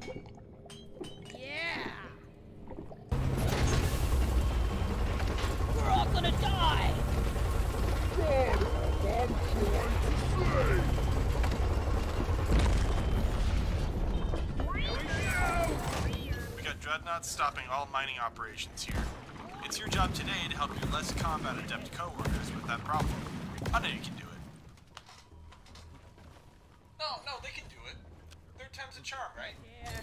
Yeah! We're all gonna die! God, I'm trying to say! We got dreadnoughts stopping all mining operations here. It's your job today to help your less combat adept coworkers with that problem. I know you can do it. No, they can do it. Third time's a charm, right? Yeah.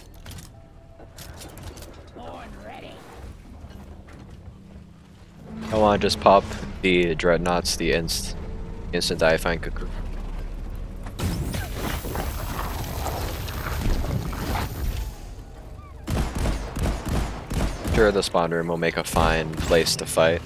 Born ready. I want to just pop the dreadnoughts the instant I find Cuckoo. Sure, the spawn room will make a fine place to fight.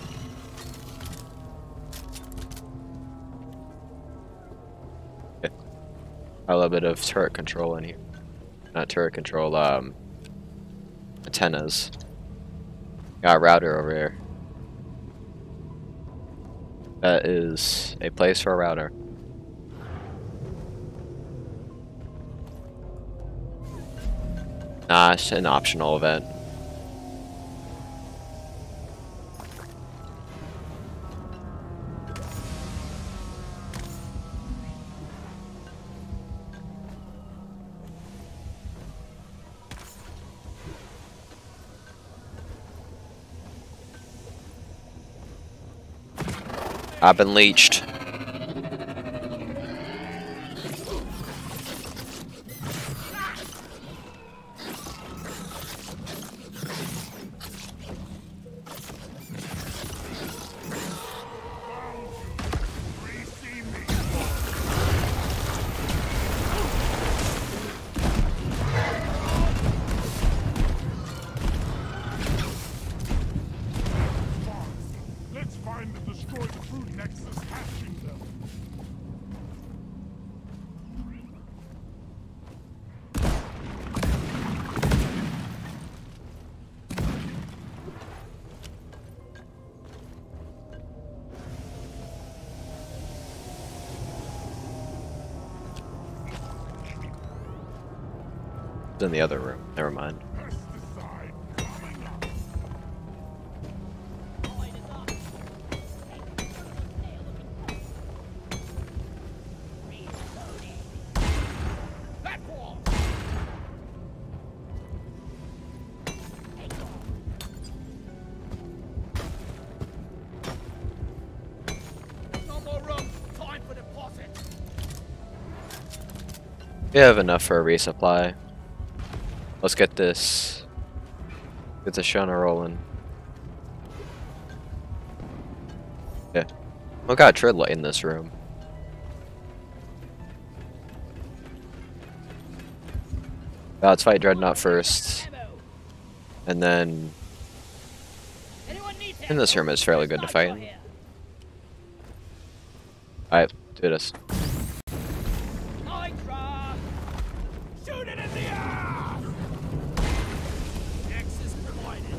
Okay. A little bit of turret control in here. Not turret control, antennas. Got a router over here. That is a place for a router. Nah, it's an optional event. I've been leached. Let's find and destroy the true Nexus hatching them. It's in the other room. Never mind. Pesticide coming up. Platform! No more room! Time for deposit! We have enough for a resupply. Let's get this. Get the Shona rolling. Yeah. Oh god, Tridlight in this room. Let's fight Dreadnought first. And then in this room is fairly good to fight. Alright, do this. Hydra! Shoot it in the air! Nexus provided.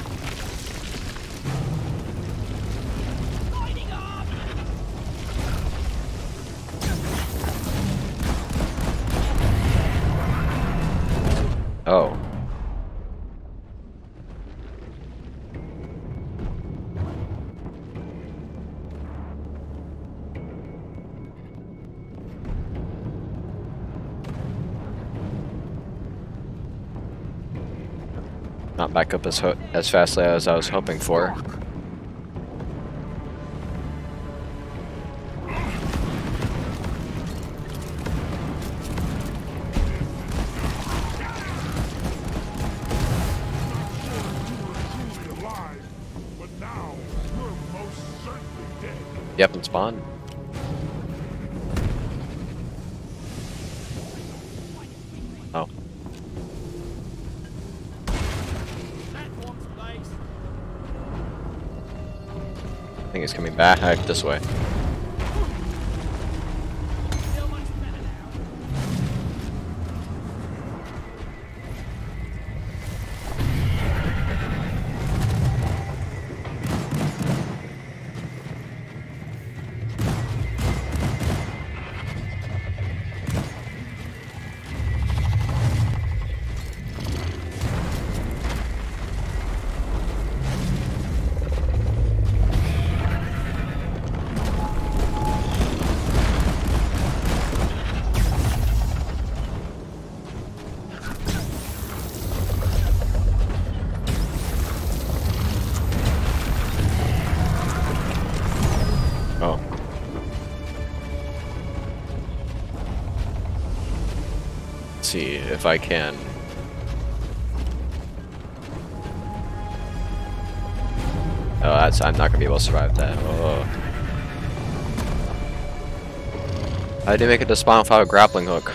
Lighting up! Oh. Not back up as fastly as I was hoping for. Truly alive, but now we're most certainly dead. Yep, and spawn. Oh. Platform's placed. I think it's coming back this way. Feel much better now. Let's see if I can. Oh, I'm not gonna be able to survive that. Oh. How did you make it to spawn without a grappling hook?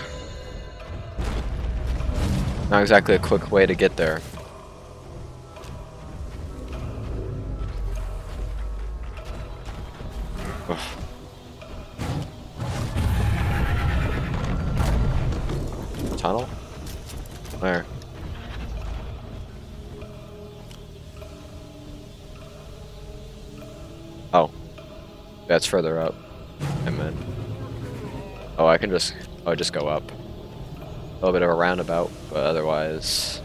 Not exactly a quick way to get there. Ugh. Tunnel? Where? Oh. That's further up. I meant. Oh, I can just go up. A little bit of a roundabout, but otherwise.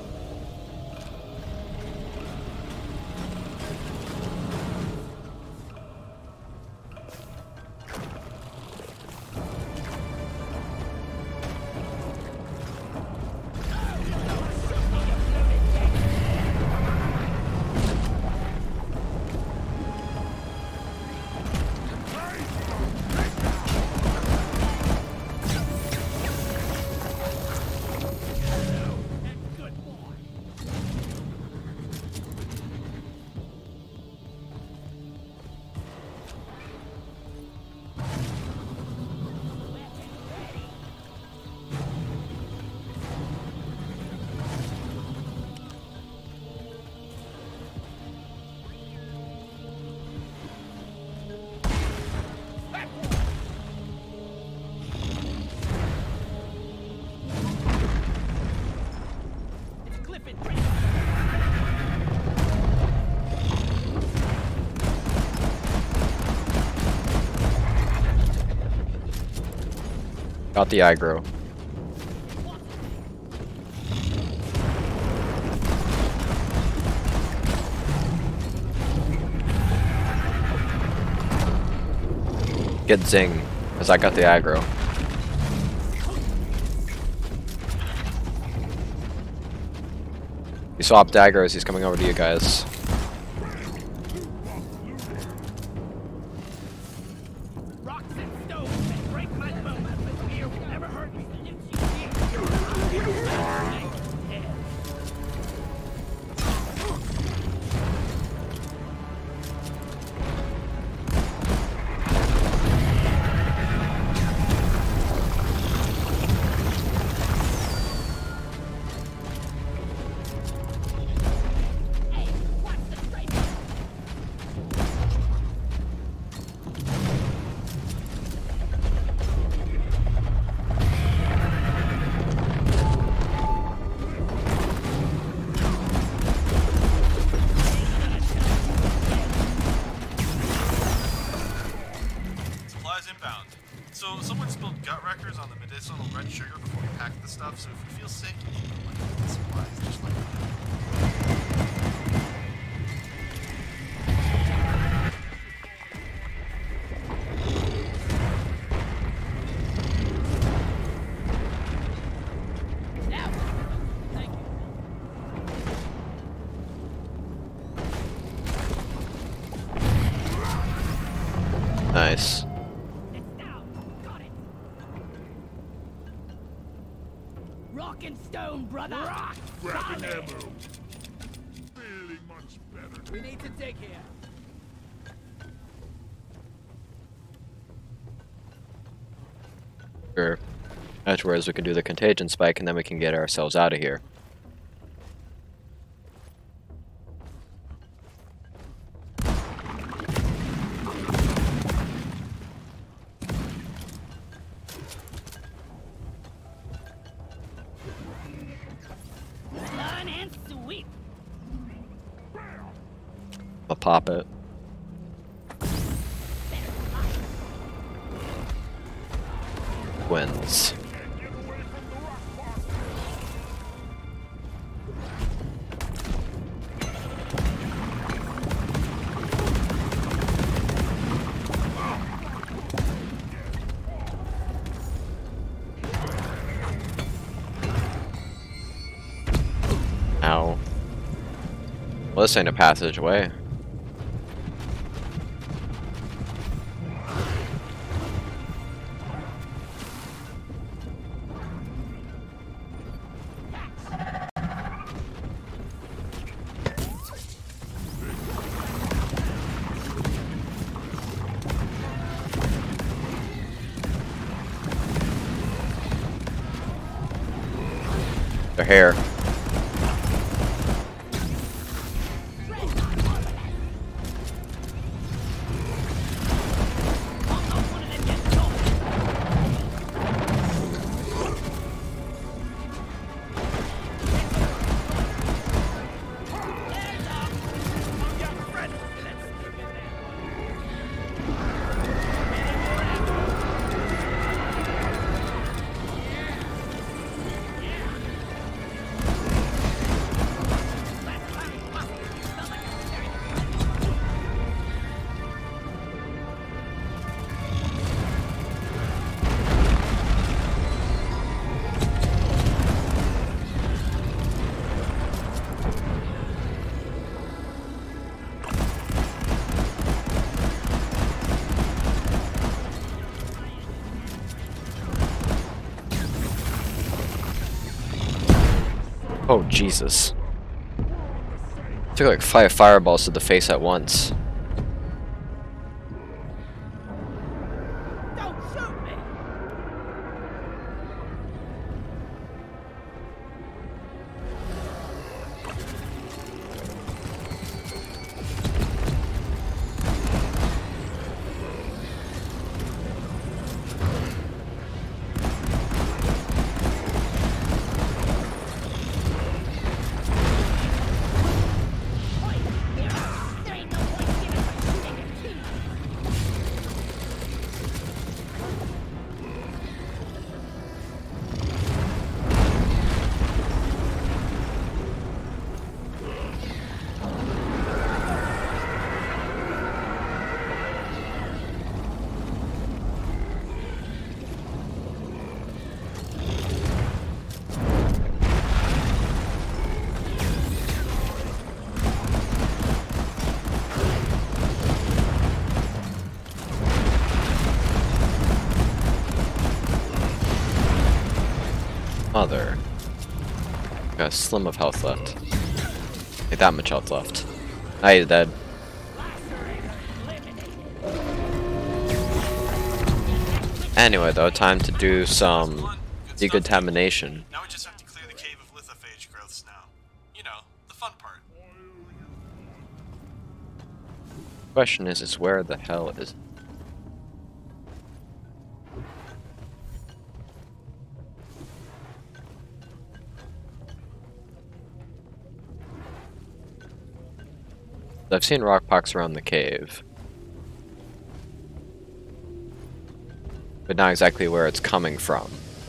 Got the aggro. Get zing, because I got the aggro. He swapped daggers, he's coming over to you guys. Inbound. So someone spilled gut wreckers on the medicinal red sugar before we packed the stuff, so if you feel sick, you need like supplies, just like Nice. Rock and stone, brother! Rock! Grabbing ammo. Feeling much better. We need to dig here. Sure. Afterwards, we can do the contagion spike, and then we can get ourselves out of here. Run and sweep. I'll pop it. Wins. Ow. Well, this ain't a passageway. Their hair. Oh, Jesus. Took like 5 fireballs to the face at once. Don't shoot me! There ain't no point giving my shooting a key. Mother. Got a slim of health left. Ain't that much health left. Now he's dead. Anyway, though, time to do some decontamination. Now we just have to clear the cave of lithophage growths now. You know, the fun part. Question is where the hell is? I've seen rock pox around the cave, but not exactly where it's coming from.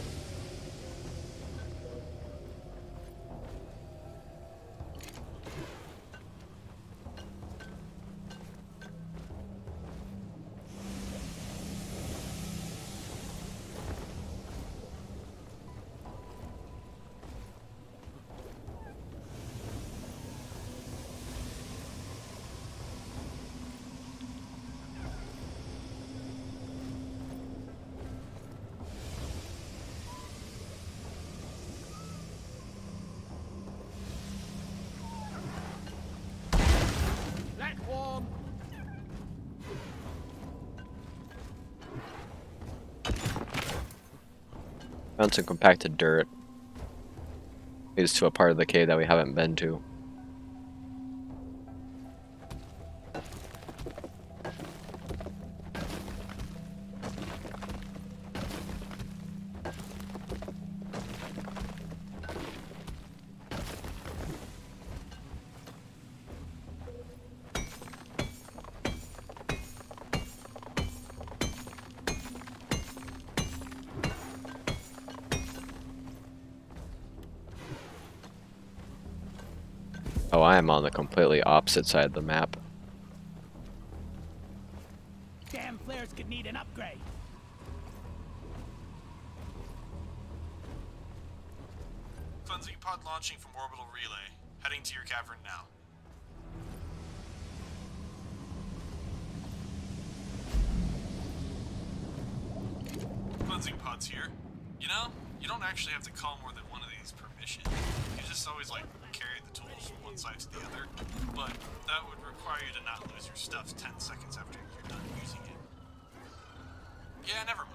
That's warm. Found some compacted dirt. Leads to a part of the cave that we haven't been to. Oh, I am on the completely opposite side of the map. Damn flares could need an upgrade. Cleansing pod launching from orbital relay. Heading to your cavern now. Cleansing pods here. You know, you don't actually have to call more than one of these per mission. You just always, like, carry the tools from one side to the other. But that would require you to not lose your stuff 10 seconds after you're done using it. Yeah, never mind.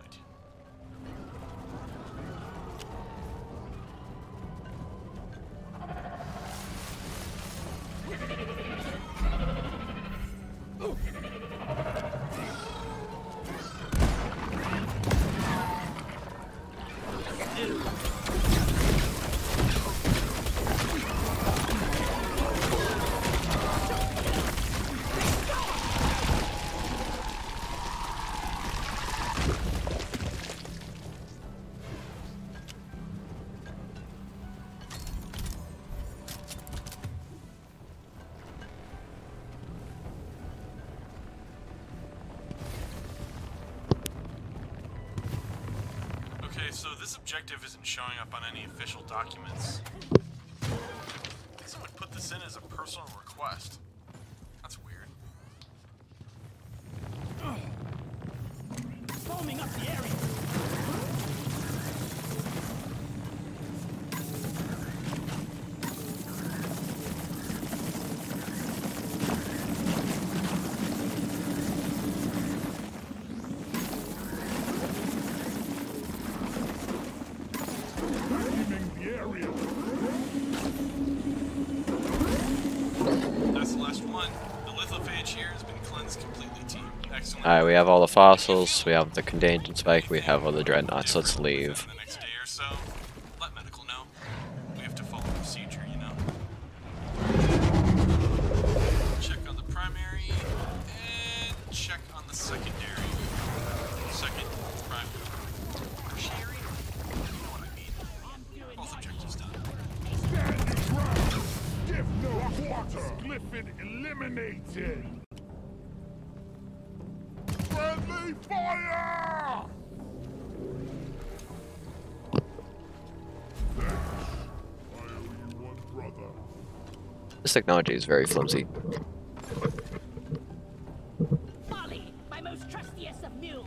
Okay, so this objective isn't showing up on any official documents. Someone put this in as a personal request. That's weird. Foaming up the area. Vacuuming the area. That's the last one. The lithophage here has been cleansed completely, team. Excellent. Alright, we have all the fossils, we have the contained spike, we have all the dreadnoughts. Let's leave. The next day or so, let medical know. We have to follow procedure, you know. Check on the primary and check on the secondary. Second, primary. Tertiary? You know what I mean. Both objectives done. Stand your ground. Give no quarter. Glyphid eliminated. Friendly fire! Thanks. I owe you one, brother. This technology is very flimsy. Molly, my most trustiest of mules.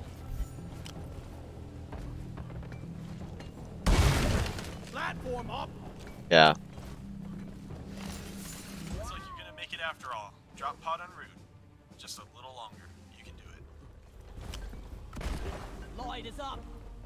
Platform up. Yeah. Looks like you're gonna make it after all. Drop pod en route. Just a little longer. You can do it. Lloyd is up.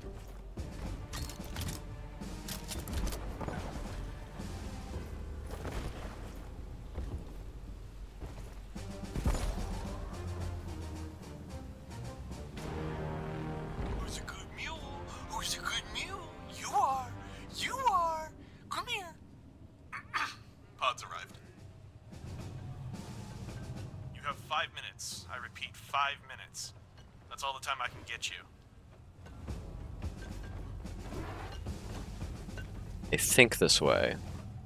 Who's a good mule? Who's a good mule? You are! You are! Come here! Pods arrived. You have 5 minutes. I repeat, 5 minutes. That's all the time I can get you. I think this way.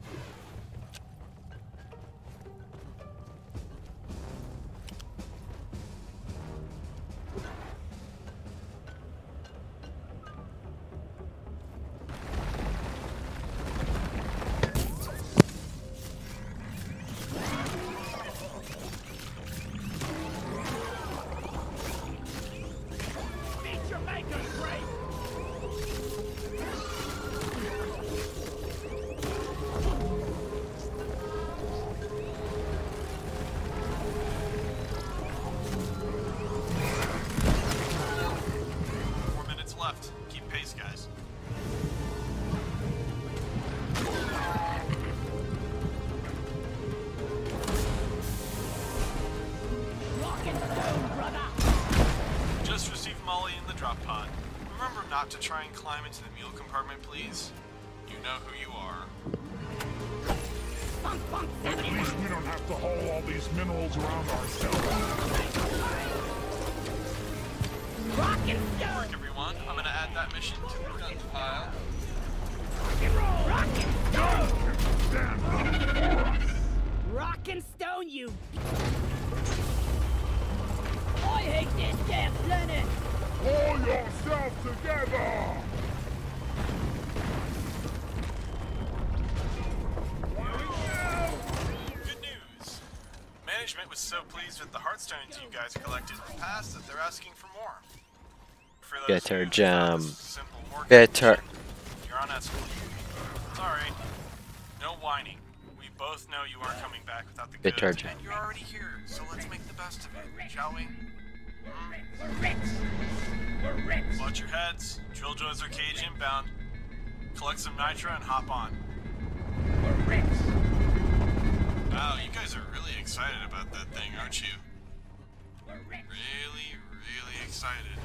Meet your maker, Drake. Four minutes left. Keep pace, guys. Rock and stone, brother. Just received Molly in the drop pod. Remember not to try and climb into the mule compartment, please. You know who you are. Funk, funk, At least we don't have to haul all these minerals around ourselves. rock and Good stone. work, everyone. I'm gonna add that mission to the guns pile. Rock and stone. Stand up for us. Rock and stone, you. I hate this damn planet. Pull yourself together. Good news. Management was so pleased with the Heartstones you guys collected in the past that they're asking for more. For those Get her who thought jam. this was a simple mortgage Get her. mission, You're on escalate. Sorry. No whining. We both know you aren't coming back without the Get goods, her jam. and you're already here, so let's make the best of it, shall we? We're rich. We're rich. Watch your heads. Drilljoys are cage inbound. Collect some nitro and hop on. We're rich. Wow, you guys are really excited about that thing, aren't you? We're rich. Really, really excited.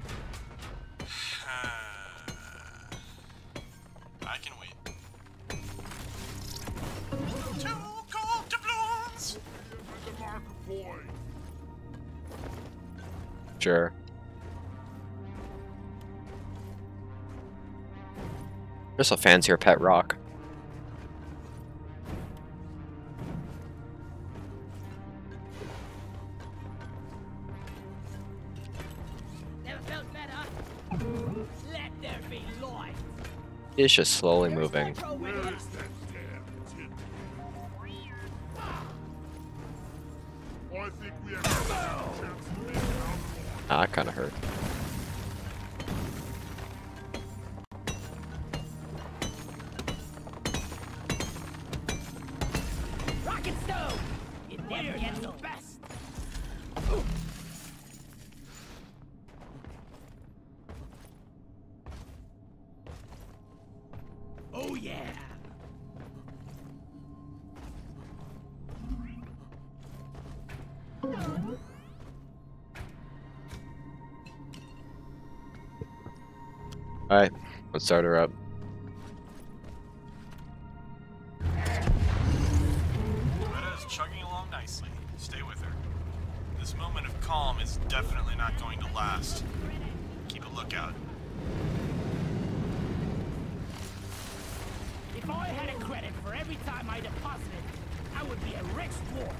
I can wait. Two gold doubloons! At the marker point. Sure. Just a fancier pet rock. Never felt better. Let there be light. It's just slowly moving. Where is that damn tin? I think we have a chance to make it out. Ah, that kind of hurt. Rocket stove! It never gets the best! Oh yeah! Alright, let's start her up. Greta is chugging along nicely. Stay with her. This moment of calm is definitely not going to last. Keep a lookout. If I had a credit for every time I deposited, I would be a rich dwarf.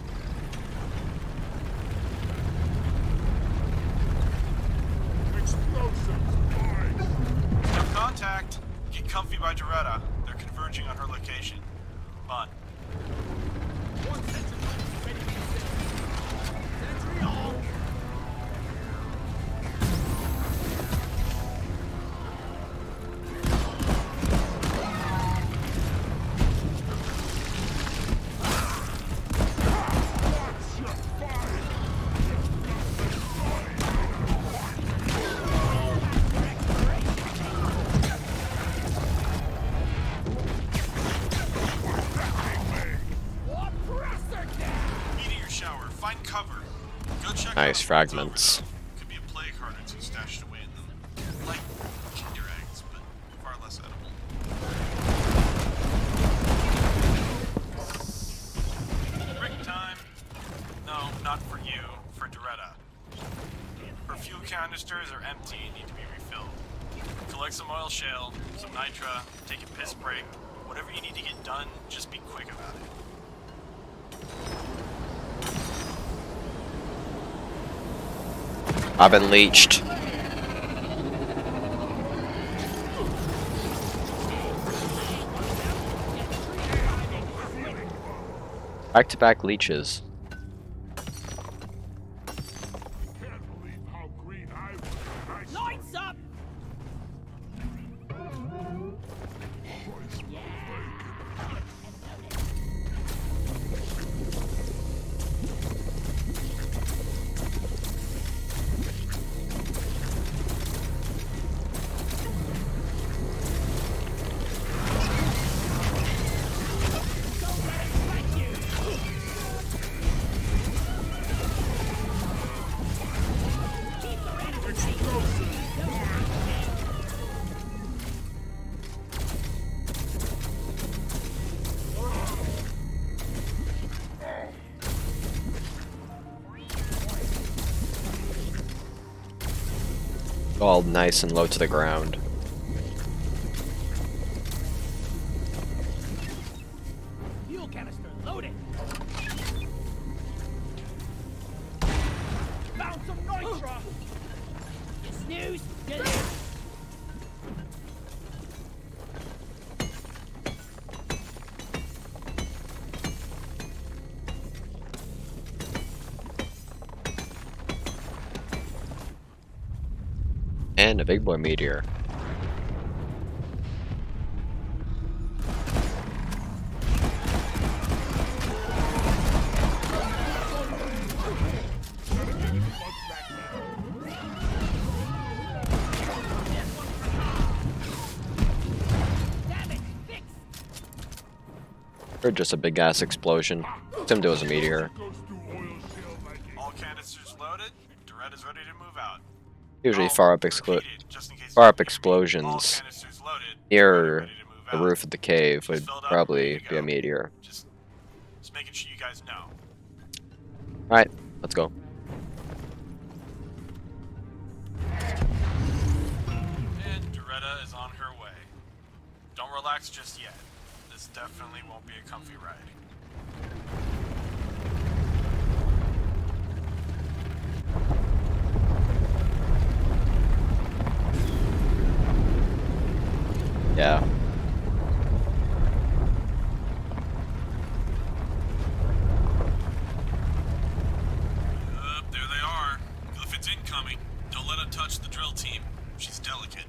Explosives, boys! No contact. Get comfy by Doretta. They're converging on her location. Come on. One sentry gun ready to be set. Sentry on! Watch your fire! What presser down? Meteor shower. Find cover. Go check Nice out fragments. what's over them. Could be a plague heart or two stashed away in them. Like Kinder eggs, but far less edible. Break time. No, not for you. For Doretta. Her fuel canisters are empty and need to be refilled. Collect some oil shale, some nitra, take a piss break. Whatever you need to get done, just be quick about it. I've been leeched. Back-to-back leeches. Can't believe how green I was when I saw Lights up! All nice and low to the ground. Fuel canister loaded. Found some nitra. You snooze, you lose. And a big boy meteor. Damn it, fix. Or just a big ass explosion. Assumed it was a meteor. goes through oil shale like a All canisters loaded. Doretta's ready to move out. Usually Oh, far up repeated, just in case far you up didn't hear me. All explosions canisters loaded. near Ready to move the out. roof of the cave would Filled up, probably ready to be a go. meteor. Just making sure you guys know. Alright, let's go. And Doretta is on her way. Don't relax just yet. This definitely won't be a comfy ride. Yeah. There they are. Glyphid's incoming. Don't let it touch the drill team. She's delicate.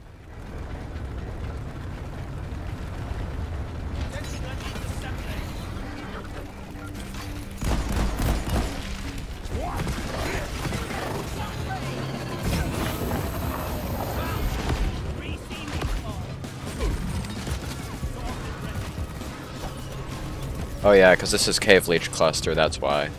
Oh yeah, because this is Cave Leech Cluster, that's why.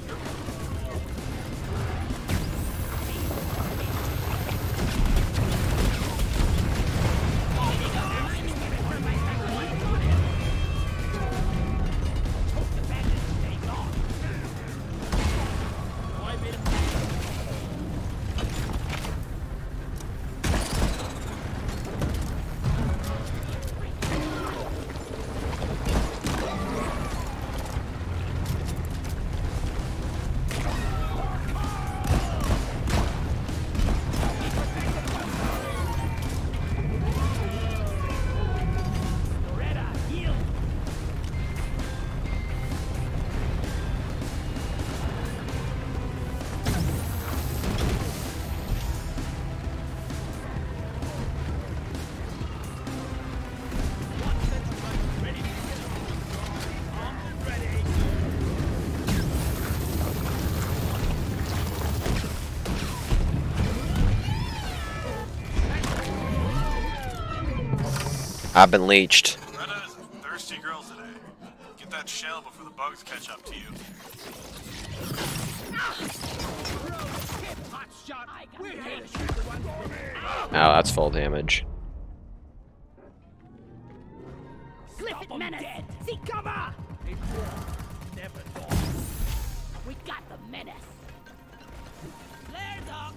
I've been leeched. Retta is a thirsty girl today. Get that shell before the bugs catch up to you. Ow, that's full damage. Glyphid menace! See cover! We got the menace! Flares up!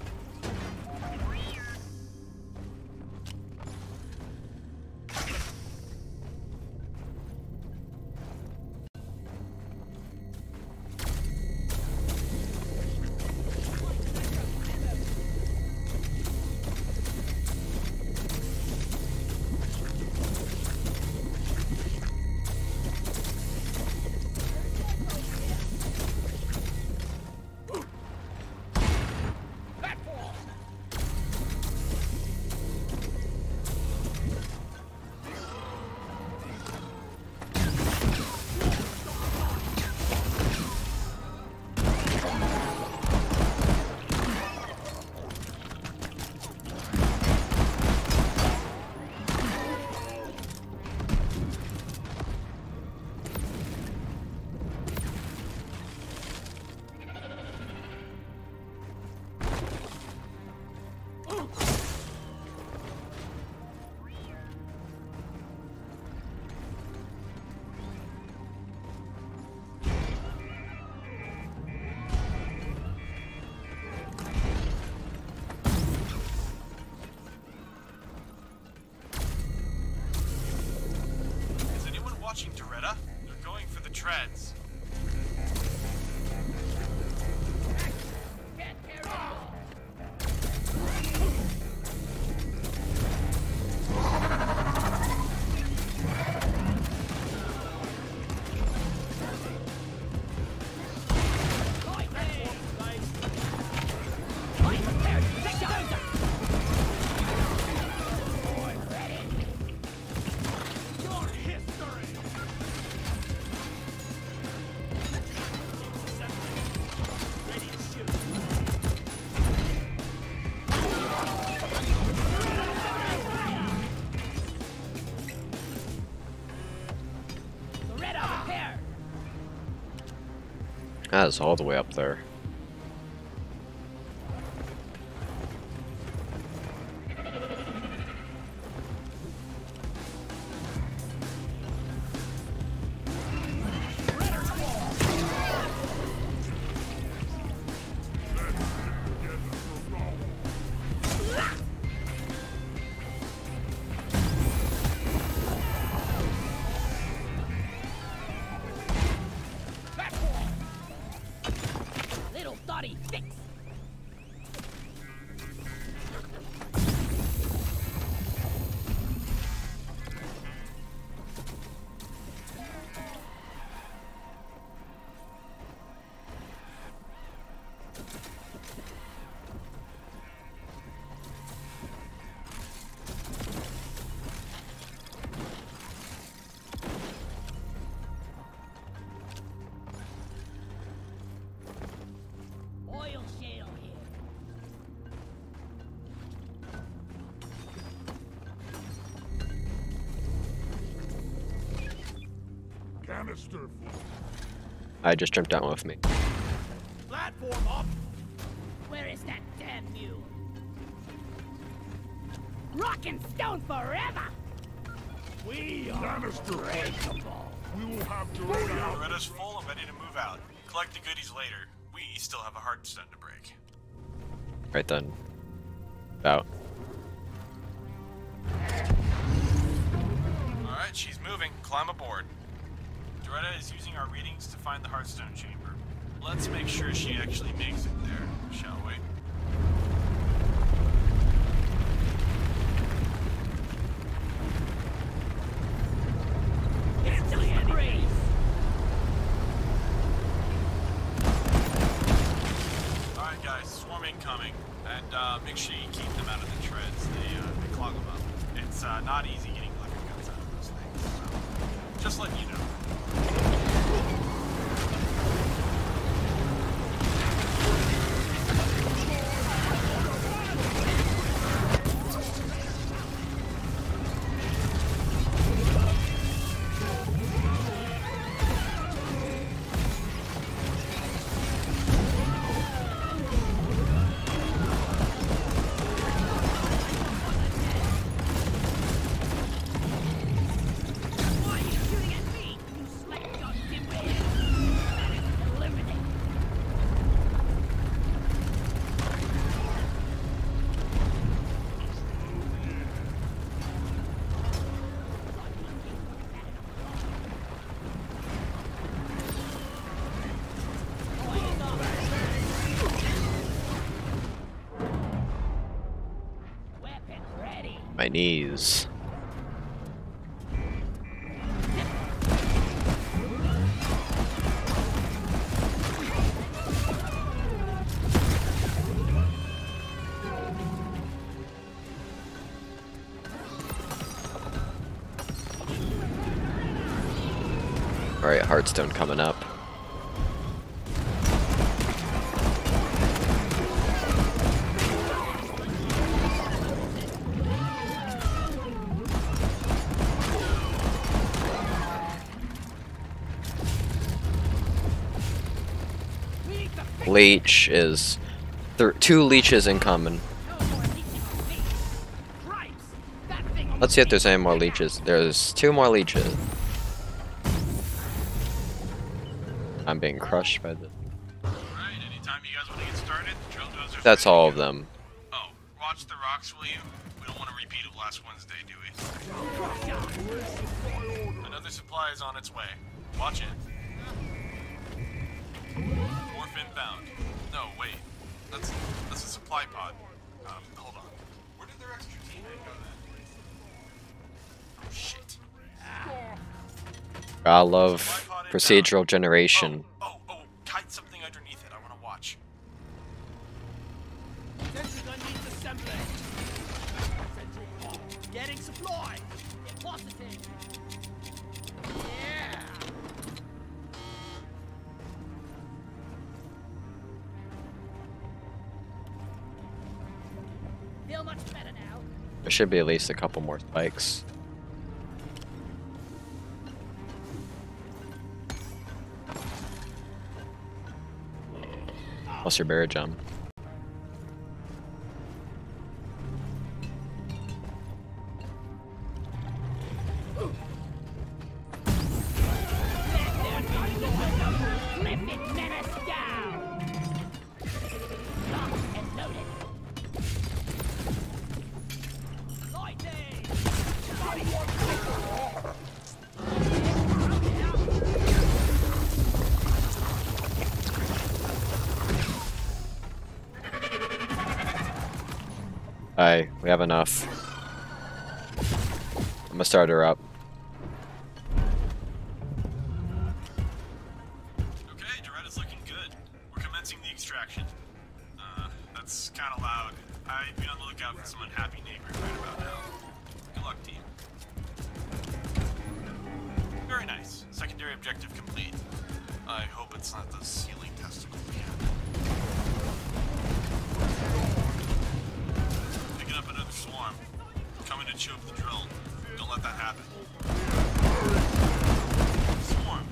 Is anyone watching Doretta? They're going for the treads. That is all the way up there. Canister full. I just jumped down with me. Platform up. Where is that damn mule? Rock and stone forever! We are Canister full. unbreakable. We will have Dorota out. Loretta's full and ready to move out. Collect the goodies later. We still have a Hearthstone to break. Right then. Out. Alright, she's moving. Climb aboard. Doretta is using our readings to find the Hearthstone chamber. Let's make sure she actually makes it there, shall we? Into the breeze! Alright guys, swarm incoming. And make sure you keep them out of the treads. They clog them up. It's not easy getting electric guns out of those things. So, just letting you know. Why are you shooting at me? You slack-jawed dimwit! Eliminate! Weapon ready! My knees. Alright, Hearthstone coming up. We need to fix Leech is... 2 leeches incoming. no more leeching on me! Cripes! That thing on Let's see if there's any more leeches. There's 2 more leeches. I'm being crushed by the... Alright, anytime you guys want to get started, drill dozers. That's ready to all of go. them. Oh, watch the rocks, will you? We don't want to repeat it last Wednesday, do we? Another supply is on its way. Watch it. Morph inbound. No, wait. That's a supply pod. Hold on. Where did their extra teammate go then? Oh, shit. I love procedural generation. Oh, hide something underneath it. I want to watch. Sentry gun needs assembly. Sentry on. Getting supply. Depositing! Yeah. Feel much better now. There should be at least a couple more spikes. Plus your barrier jump. Flip it, menace down! Locked and loaded. Lightning! Aye, we have enough. I'm gonna start her up. Okay, Doretta's looking good. We're commencing the extraction. That's kind of loud. I'd be on the lookout for some unhappy neighbors right about now. Good luck, team. Very nice. Secondary objective complete. I hope it's not the ceiling testicle again. Picking up another swarm. Coming to chew up the drill. Don't let that happen. Swarm,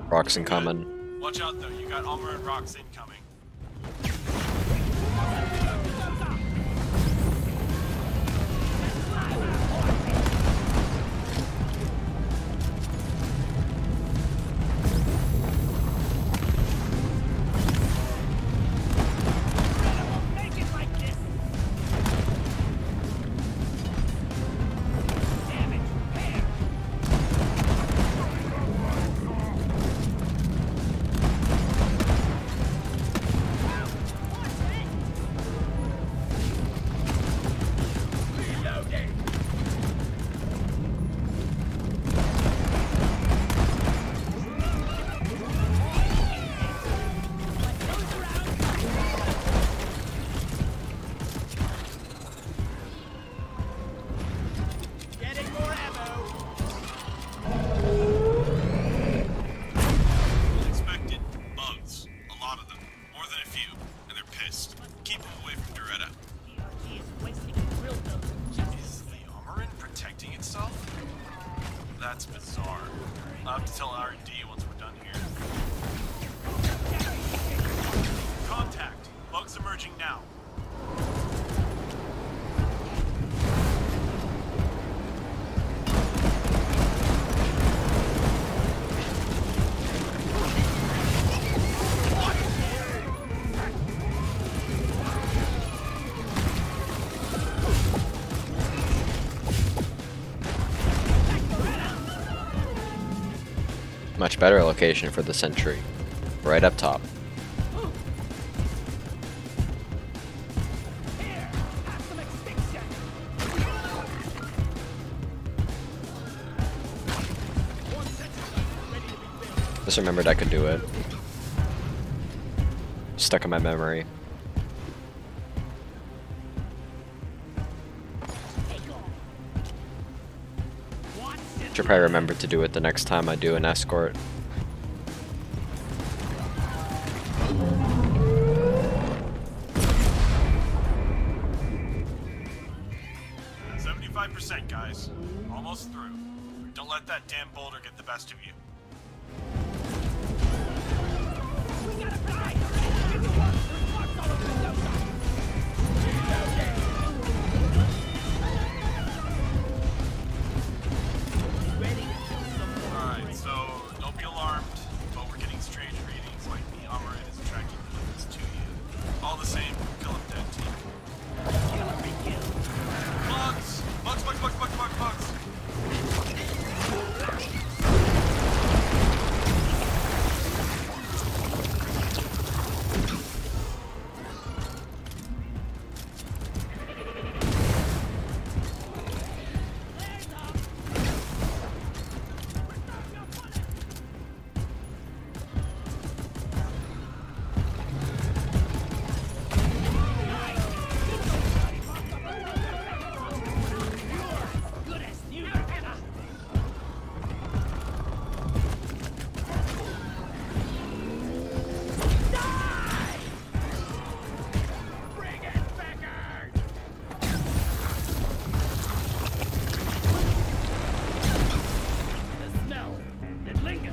Rocks incoming. Watch out though, you got armor and rocks incoming. Make it like this. Damage, repair. Watch it. Reloading. Getting more ammo. Unexpected bugs. A lot of them. More than a few. And they're pissed. Keep them away from Doretta. DRG is wasting a drill dozer. Is the Armorin protecting itself? That's bizarre. I'll have to tell R&D once we're done here. Contact! Bugs emerging now. Much better location for the sentry. Right up top. Here, have some extinction. One sentry gun ready to be built. Just remembered I could do it. Stuck in my memory. Take off. Watch it. Should probably remember to do it the next time I do an escort. %, guys. Almost through. Don't let that damn boulder get the best of you. We gotta fly. Get to work. There's marks all over the dozer. Ready to do some more. Alright, so don't be alarmed, but we're getting strange readings like the Armorin is attracting humans to you. All the same, kill them dead team. Killer be killed. Bugs! Bugs, bugs, bugs, bugs, bugs, bugs! Good as new. Die! Bring it, Beckard! The smell, it lingers.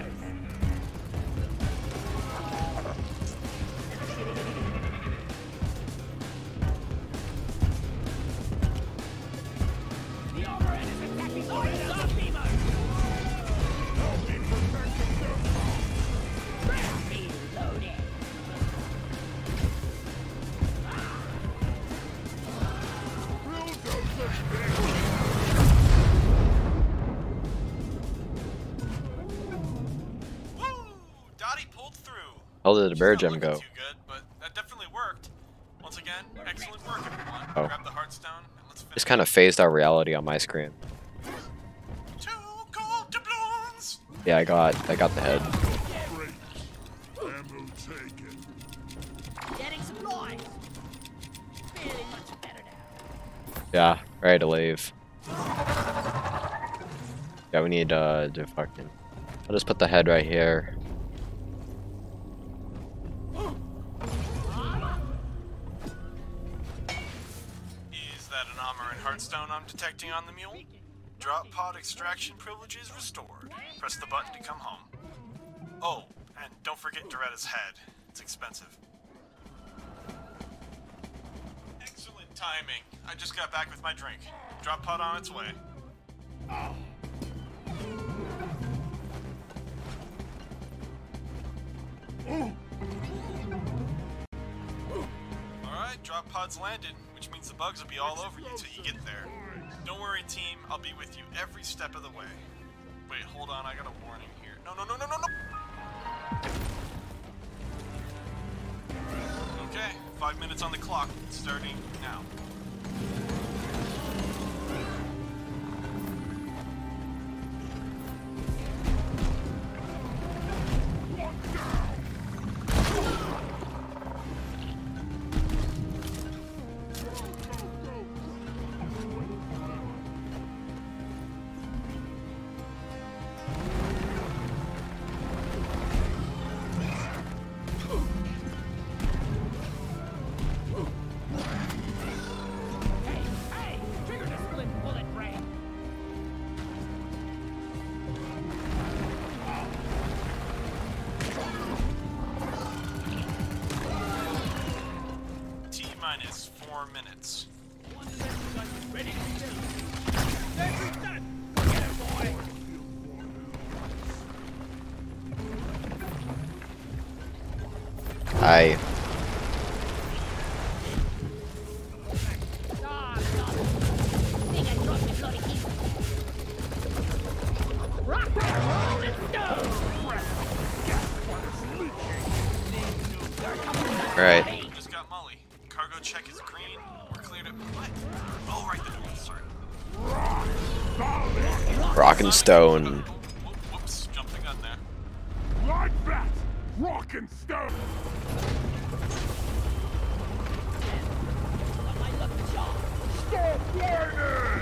The Armorin is attacking the red beamers! Help me protect them. Reloading! Woo! Dottie pulled through. How did the She's bear not gem looking go? too good, but that definitely worked. Once again, excellent work, everyone. Oh. Grab the Heartstone and let's finish. Just kind of phased out reality on my screen. Two gold doubloons! Yeah, I got the head. Great. Ammo taken. Getting supplies! Feeling much better now. Yeah, ready to leave. Yeah, we need to fucking. I'll just put the head right here. Is that an Armorin Heartstone I'm detecting on the mule? Drop pod extraction privileges restored. Press the button to come home. Oh, and don't forget Doretta's head. It's expensive. Excellent timing. I just got back with my drink. Drop pod on its way. Alright, drop pod's landed, which means the bugs will be all over you till you get there. Don't worry, team, I'll be with you every step of the way. Wait, hold on, I got a warning here. No, no, no, no, no, no! Okay, 5 minutes on the clock, starting now. Hey! Trigger discipline bullet break! T-minus 4 minutes. One sentry gun is ready to kill. Sentry done! Get it, boy! I Ah, stop! Think I dropped the bloody key. Rock, roll, and stone! right. Just got Molly. Cargo check is green. We're cleared at what? Oh, right, the door. Sorry. Rock and stone. Whoops, jumped the gun there. Like that! Rock and stone! My lucky shot! Stop whining!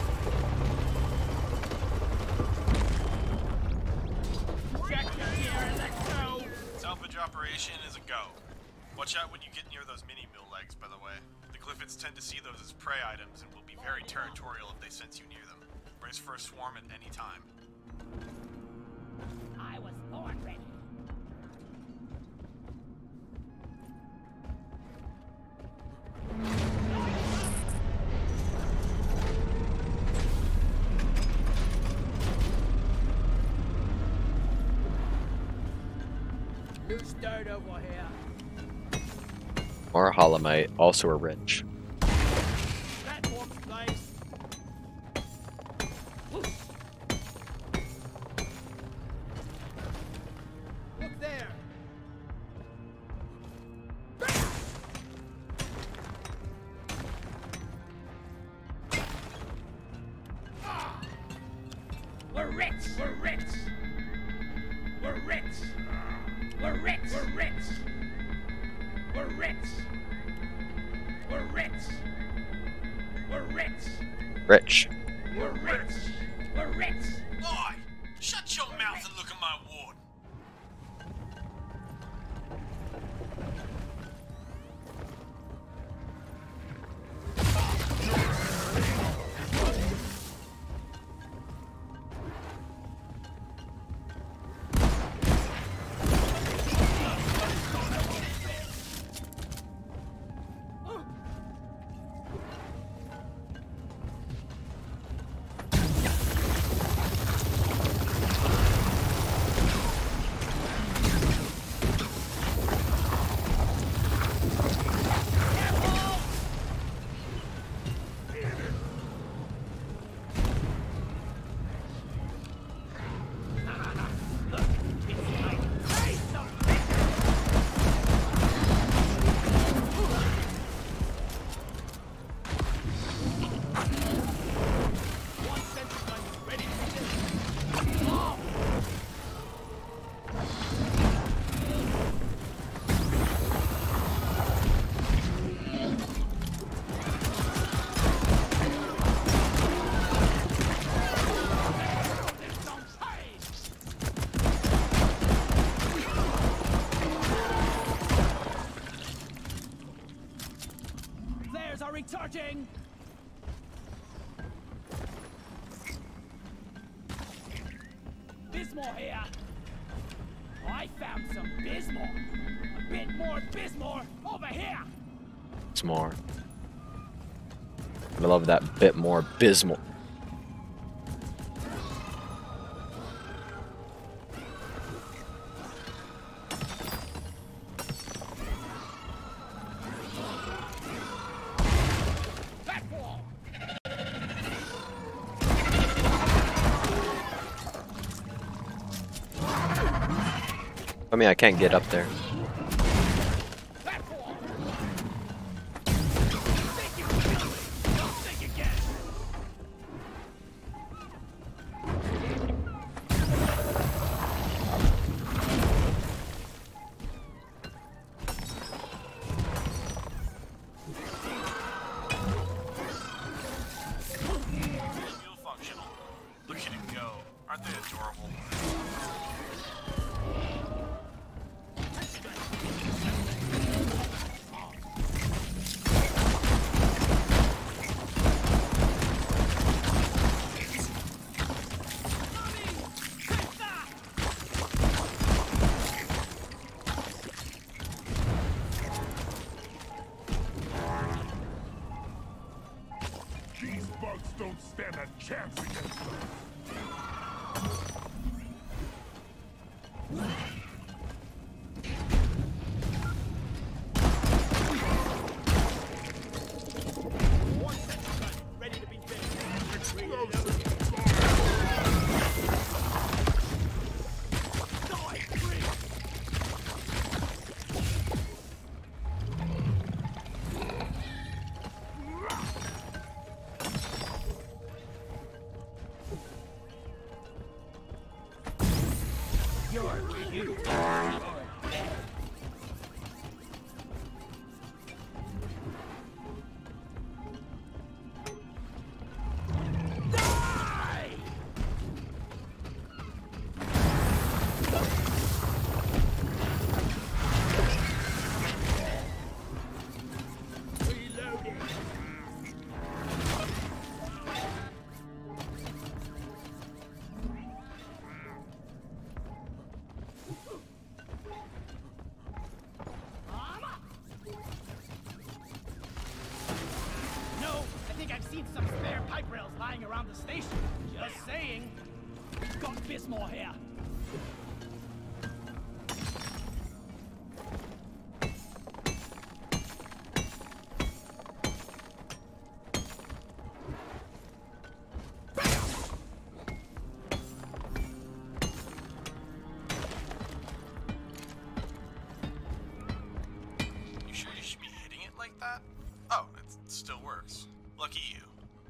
Check the gear and let's go! Salvage operation is a go. Watch out when you get near those mini mill legs, by the way. The Glyphids tend to see those as prey items and will be very territorial if they sense you near them. Brace for a swarm at any time. I was born ready. New start over here. More Holomite, also a wrench. That works, guys. Look there. We're rich! We're rich! We're rich! We're rich! We're rich! We're rich! We're rich! We're rich! Rich. We're rich! We're rich! Oi! Shut your mouth and look at my ward! One sentry gun is ready to kill. Flares are recharging! Bismore here! I found some Bismore. A bit more Bismore over here. It's more. I love that bit more abysmal. Back wall. I mean, I can't get up there. Back wall. Think you can kill me. Don't think again. Feel functional. Look at him go. Aren't they adorable? These bugs don't stand a chance against them. One sentry gun ready to be fitted. Explosive. Die, free. No, I think I've seen some spare pipe rails lying around the station. Just saying. Got Bismore here. You sure you should be hitting it like that? Oh, it still works. Lucky you.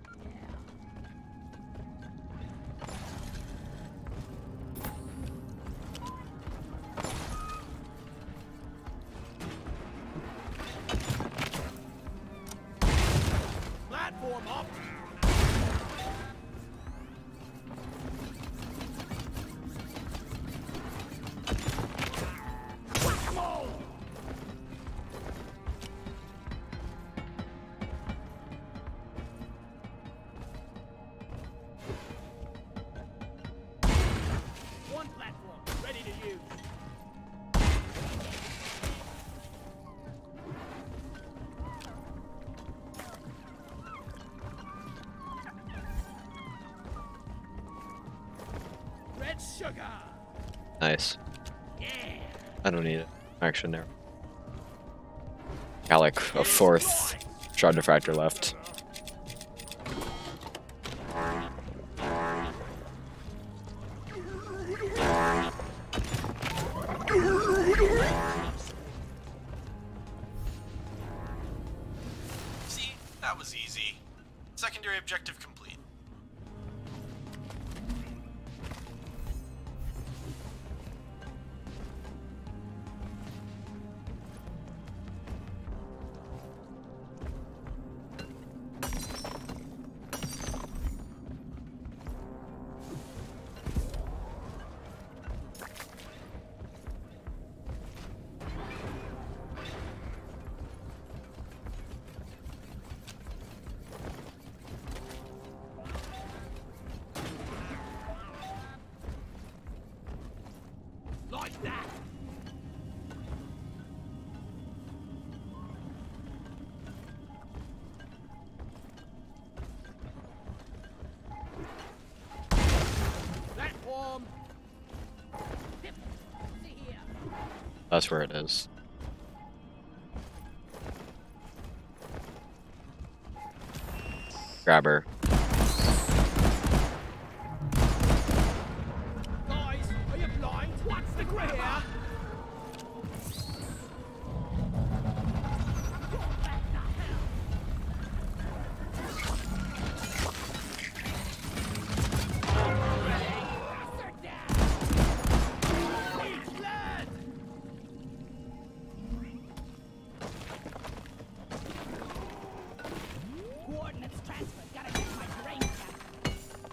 Platform up. Whack-a-mole! One platform ready to use. Red sugar! Nice. Yeah! I don't need it. Actually, never. Got like a fourth shard diffractor left. See? That was easy. Secondary objective complete. That's where it is. Grab her. Guys, are you blind? What's the grip? Here? Coordinates transferred. Gotta get my brain back.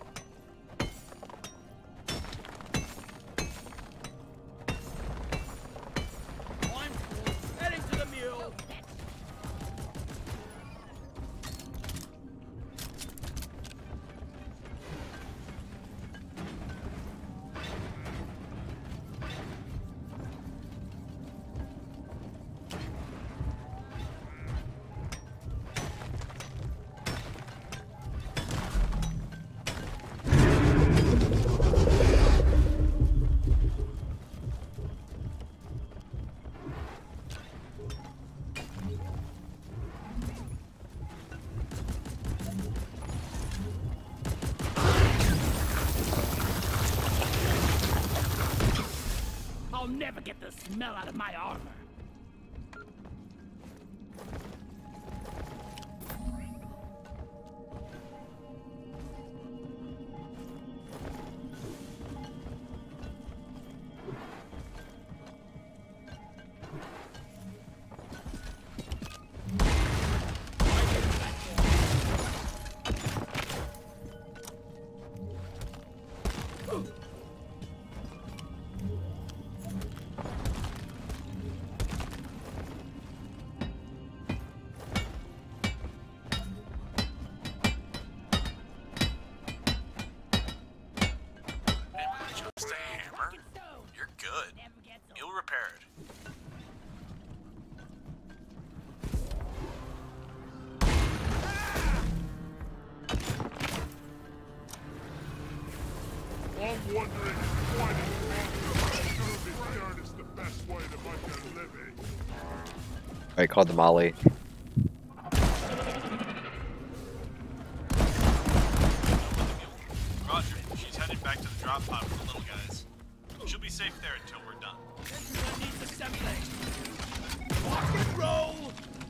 I'm full. Heading to the mule. I'll never get the smell out of my armor. Just a hammer? You're good. Mule repaired. I'm wondering why the Derby is the best way to make a living. I called the Molly. Roger, she's headed back to the drop pod with the little guys. She'll be safe there until we're done. Everyone needs assembling. Rock and roll.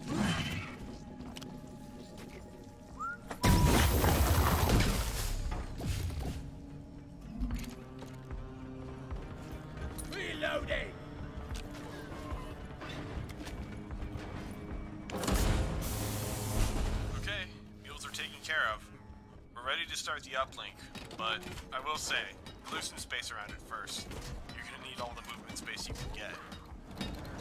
Reloading. Okay, mules are taken care of. We're ready to start the uplink, but I will say, clear some space around it first. You're gonna need all the movement space you can get.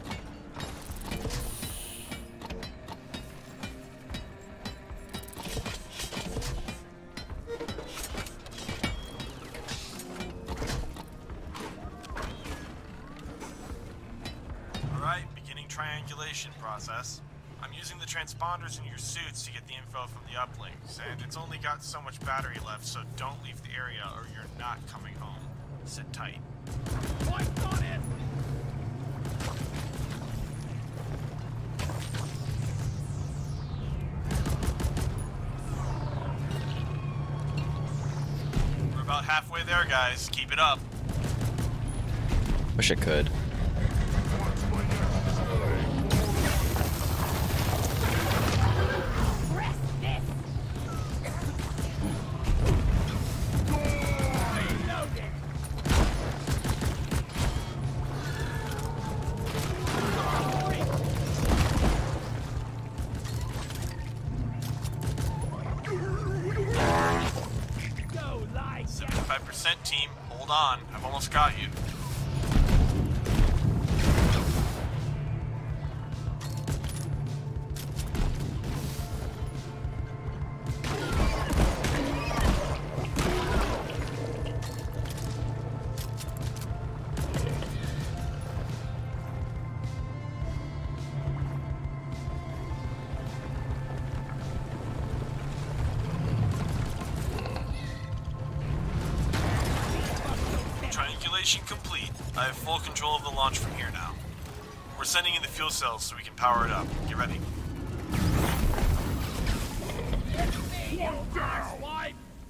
Alright, beginning triangulation process. I'm using the transponders in your suits to get the info from the uplinks, and it's only got so much battery left, so don't leave the area or you're not coming home. Sit tight. Point on it. We're about halfway there, guys. Keep it up. Wish it could. Press this. Reloading. Go like 75% team, hold on. I've almost got you. Triangulation complete. I have full control of the launch from here now. We're sending in the fuel cells so we can power it up. Get ready. One down! Wipe!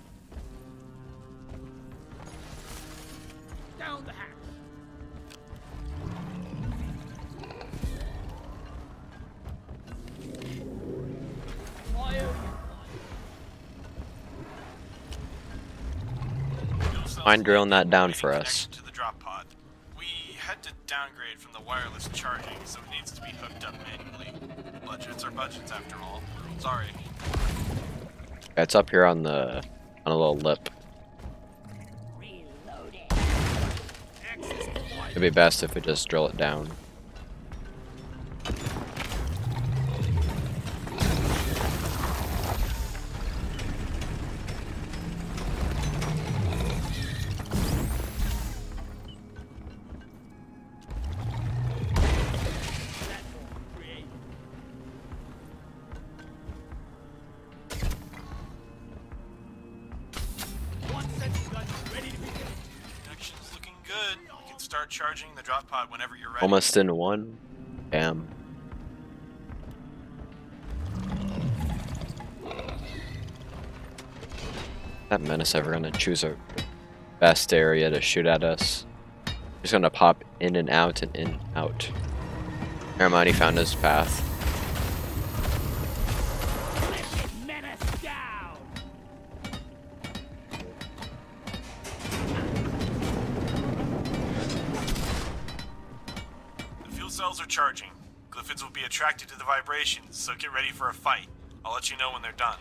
Down the hatch. Fire. Fuel cells Mind drilling that down waiting for us. connection to the drop pod. We had to downgrade from the wireless charging, so it needs to be hooked up manually. Budgets are budgets after all. Sorry. It's up here on a little lip. It'd be best if we just drill it down. Connection's looking good. You can start charging the drop pod whenever you're ready. Almost in one. Damn. That menace ever gonna choose a best area to shoot at us? He's gonna pop in and out and in and out. Never mind, he found his path. Menace down. The fuel cells are charging. Glyphids will be attracted to the vibrations, so get ready for a fight. I'll let you know when they're done.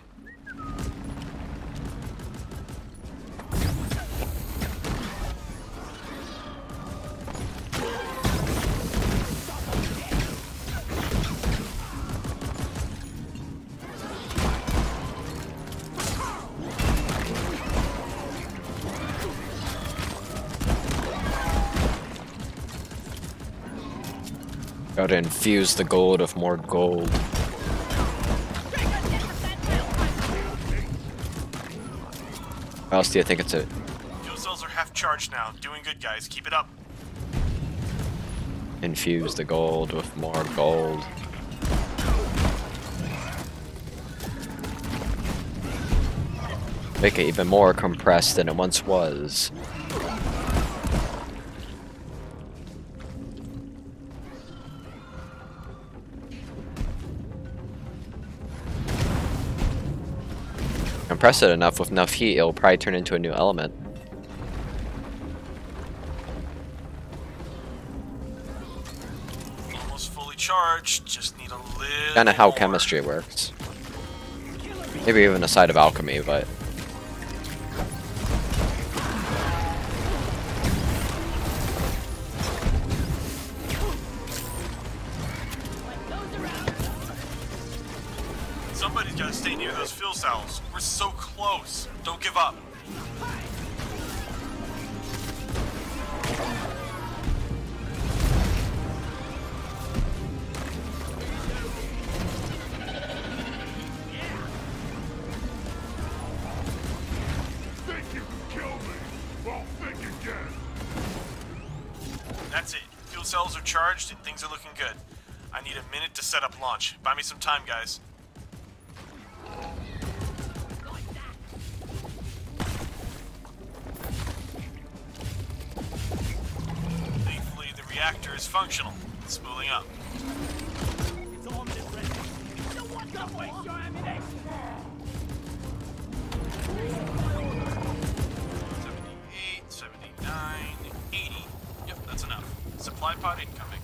Gotta infuse the gold with more gold. How else do you think it's a Fuel cells are half charged now. Doing good, guys. Keep it up. infuse the gold with more gold? Make it even more compressed than it once was. Compress it enough with enough heat, it'll probably turn into a new element. Almost fully charged. Just need a little Kinda how more. chemistry works. Maybe even a side of alchemy, but... Somebody's gotta stay near those fuel cells. We're so close. Don't give up. Think you can kill me? Well, think again. That's it. Fuel cells are charged and things are looking good. I need a minute to set up launch. Buy me some time, guys. Thankfully, the reactor is functional. It's spooling up. It's almost ready. Don't waste your ammunition. 78, 79, 80. Yep, that's enough. Supply pod incoming.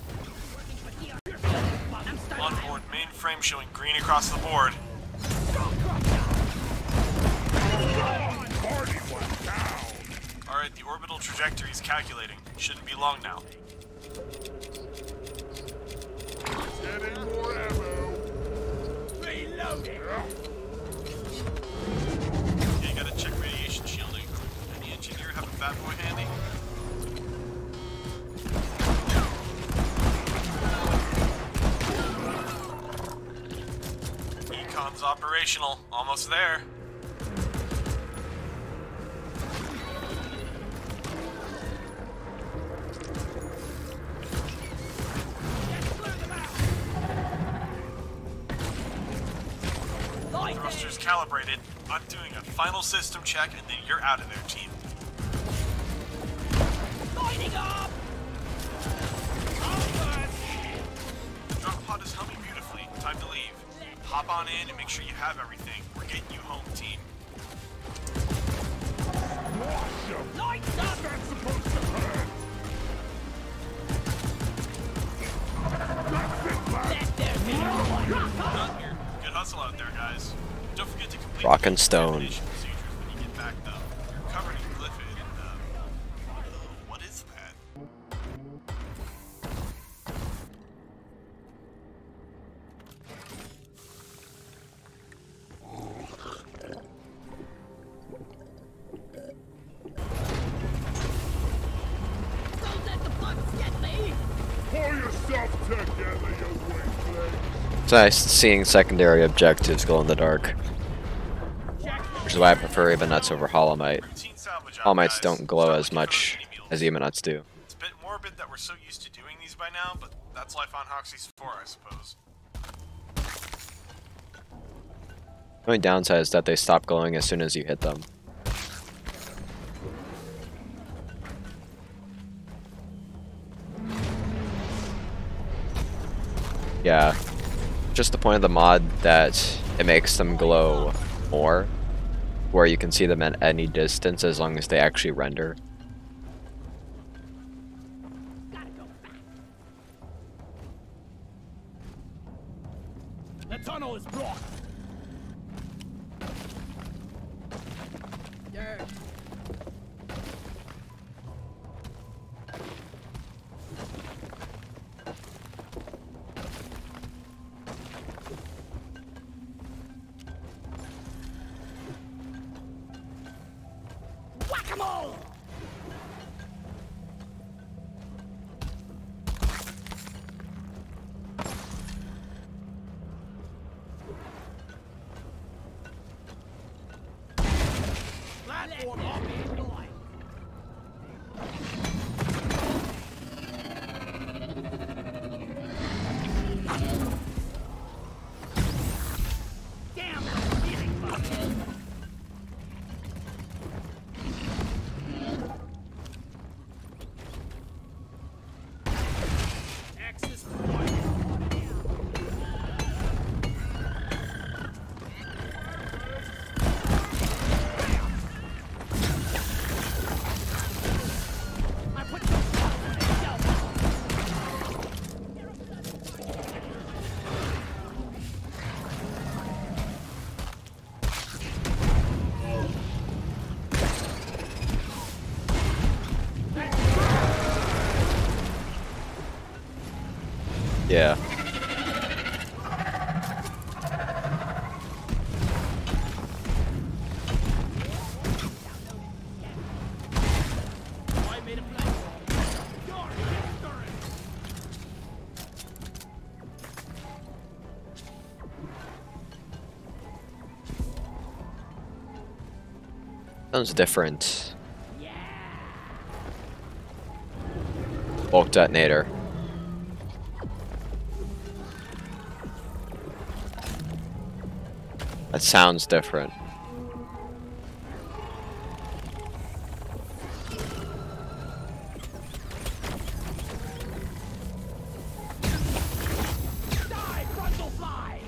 Onboard mainframe showing green across the board. Party went down. Alright, the orbital trajectory is calculating. Shouldn't be long now. Getting more ammo. Reloading. Yeah, you gotta check radiation shielding. Any engineer have a bad boy handy? Econ's operational. Almost there. Thrusters calibrated. I'm doing a final system check, and then you're out of there, team. Lighting up! Drop pod is humming beautifully. Time to leave. Hop on in and make sure you have everything. We're getting you home, team. Lights up! That's supposed to hurt. That's it, lad. Let there be one. Done here. Good hustle out there, guys. Don't forget to complete Rock the and stone. examination procedures when you get back, though. You're covered in glyphid and, what is that? Don't let the bugs get me! Pull yourself together, you weaklings. It's nice seeing secondary objectives glow in the dark. Which is why I prefer Evonuts over Holomite. Routine salvage out, Holomites guys. don't glow Start as looking for much those mini as mules. Evonuts do. It's a bit morbid that we're so used to doing these by now, but that's life on Hoxie's 4, I suppose. The only downside is that they stop glowing as soon as you hit them. Yeah, just the point of the mod that it makes them glow more, where you can see them at any distance as long as they actually render. Gotta go back. The tunnel is blocked. Dirt. Whack-a-mole! Platform off the line. Damn, that's feeling fun. Access point. I put some stuff on itself. Yeah. I made a platform. Guard against turret. Sounds different. Bulk detonator. That sounds different. Die, frontal fly!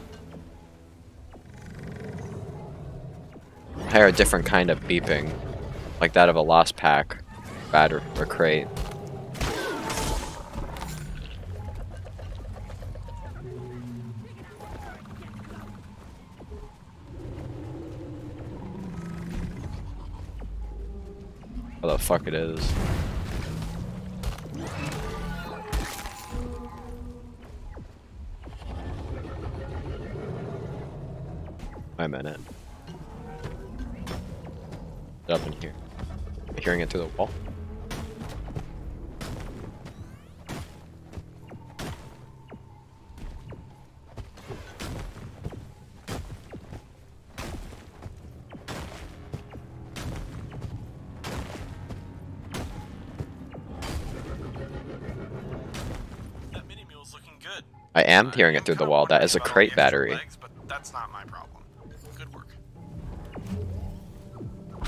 I hear a different kind of beeping, like that of a lost pack, battery, or crate. What the fuck it is. Wait a minute. Up in here. Am I hearing it through the wall? That mini mule's looking good. I am hearing it through the wall. That is a crate battery. Legs, but that's not my problem.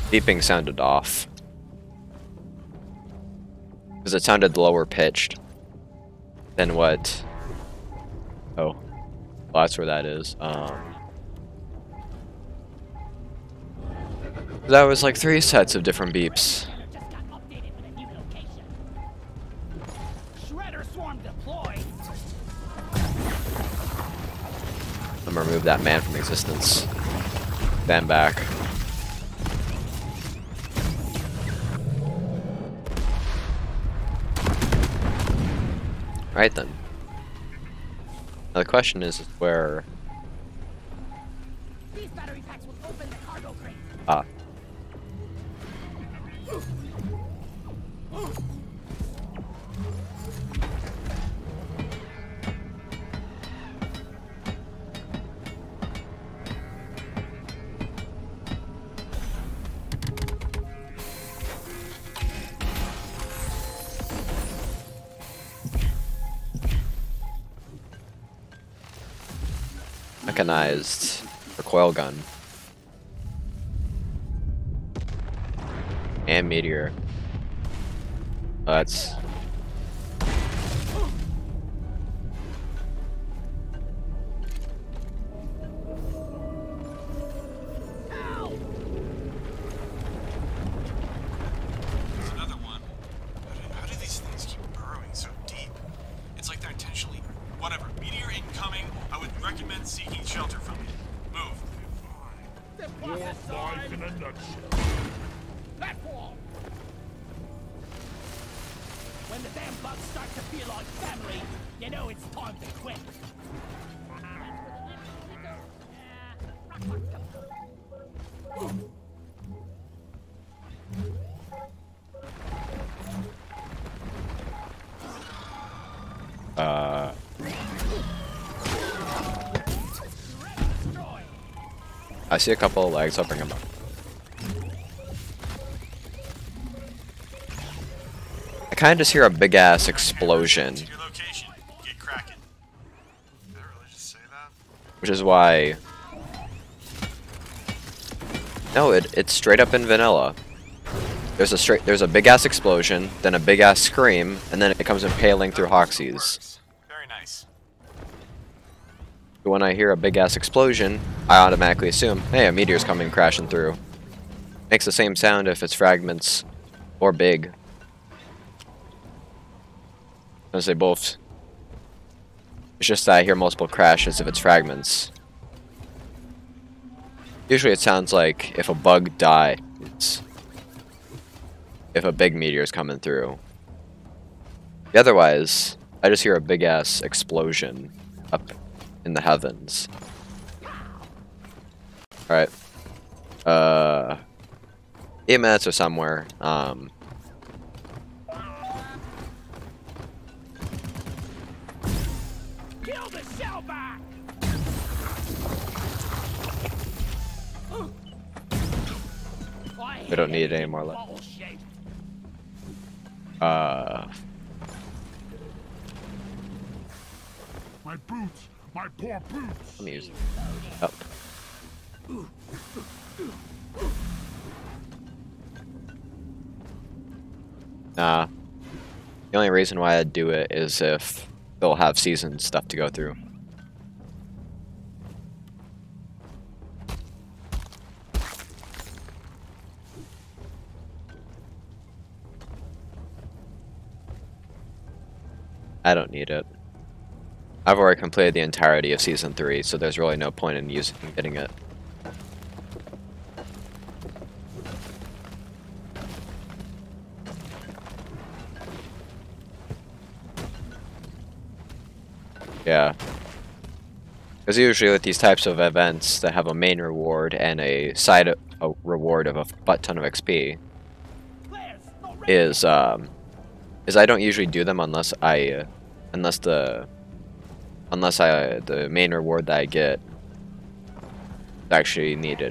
beeping sounded off. Because it sounded lower pitched than what... Oh. Well, that's where that is. That was like 3 sets of different beeps. Just got updated with a new location. Shredder swarm deployed. I'm gonna remove that man from existence. Stand back. Right then. Now the question is where... These battery packs will open the cargo crate. Ah. Mechanized recoil gun. And meteor. That's... There's another one. How do these things keep burrowing so deep? It's like they're intentionally... Whatever. Meteor incoming. I would recommend seeking shelter from it. Move. War 5 in a nutshell. Platform. When the damn bugs start to feel like family, you know it's time to quit. I see a couple of legs, I'll bring them up. I kinda just hear a big ass explosion, To your location. Get cracking. Did I really just say that? which is why... No, it's straight up in vanilla. There's a big ass explosion, then a big ass scream, and then it comes impaling through Hoxies. Very nice. When I hear a big ass explosion, I automatically assume, hey, a meteor's coming crashing through. Makes the same sound if it's fragments or big. As they both. It's just that I hear multiple crashes if it's fragments. Usually it sounds like if a bug dies. If a big meteor's coming through. Otherwise, I just hear a big ass explosion up in the heavens. Alright. 8 minutes or somewhere. Kill the shellback! We don't need any more left. Bullshit. My boots! My poor boots! Let me use it. Up. Nah. The only reason why I'd do it is if they'll have season stuff to go through. I don't need it. I've already completed the entirety of Season 3, so there's really no point in getting it. Yeah. Because usually with these types of events that have a main reward and a side reward of a butt ton of XP, is I don't usually do them unless the main reward that I get is actually needed.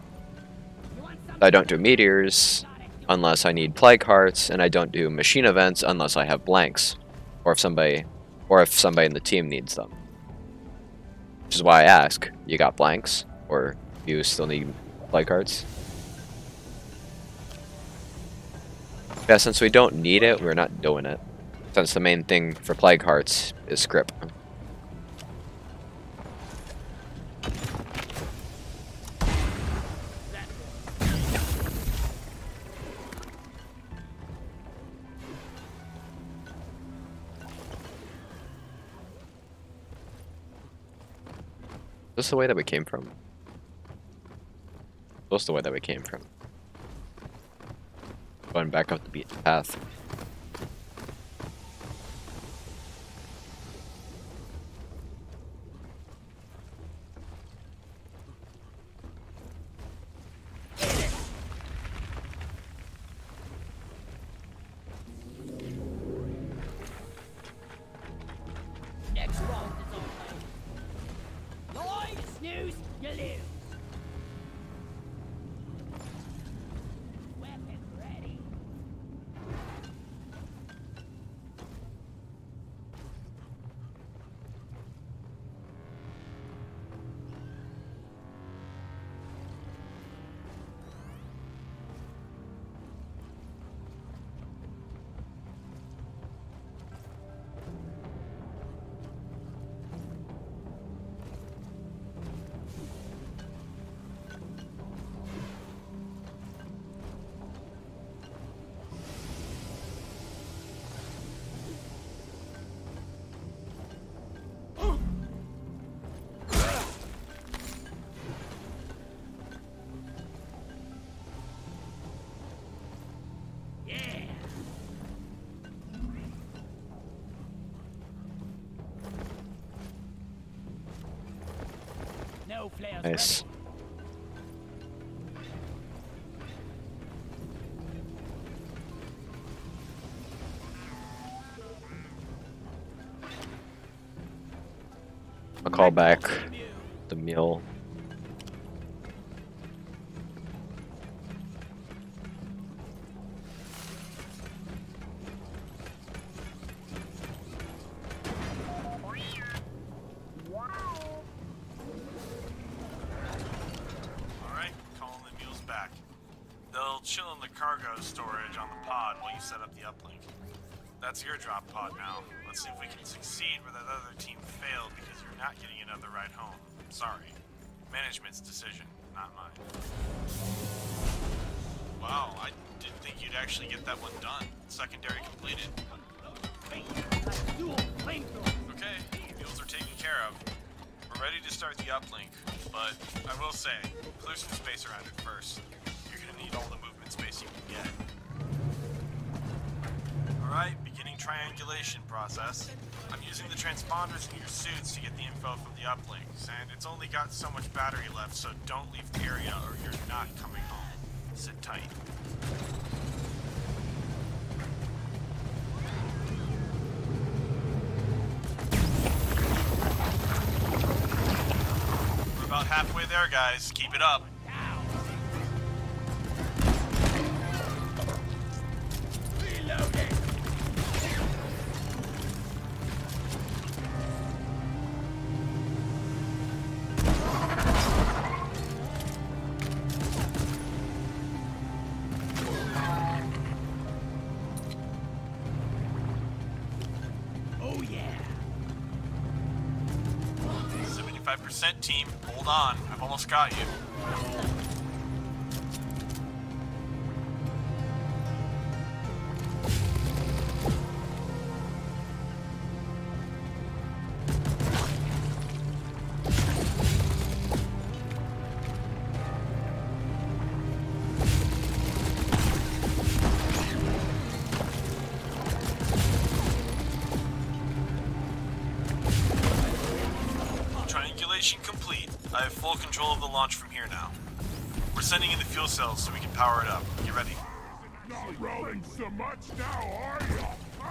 I don't do meteors unless I need plague hearts, and I don't do machine events unless I have blanks, or if somebody in the team needs them. Which is why I ask, you got blanks, or do you still need plague hearts? Yeah, since we don't need it, we're not doing it. Since the main thing for plague hearts is script. Is this the way that we came from? What's the way that we came from? Going back up the beaten path. Next round is on. Lloyd, snooze, you lose. Weapon ready. No flares Nice. ready. I'll call back the mule. Alright, calling the mules back. They'll chill in the cargo storage on the pod while you set up the uplink. That's your drop pod now. Let's see if we can succeed where that other team failed because you're not getting another ride home. Sorry. Management's decision, not mine. Wow, I didn't think you'd actually get that one done. Secondary completed. Dual flamethrower. Okay, mules are taken care of. We're ready to start the uplink, but I will say, clear some space around it first. You're gonna need all the movement space you can get. Alright, beginning triangulation process. I'm using the transponders in your suits to get the info from the uplinks, and it's only got so much battery left, so don't leave the area or you're not coming home. Sit tight. We're about halfway there, guys. Keep it up. Reloading. Oh yeah. 75% team, hold on. I've almost got you. Triangulation complete. I have full control of the launch from here now. We're sending in the fuel cells so we can power it up. Get ready. Not rolling so much now, are you?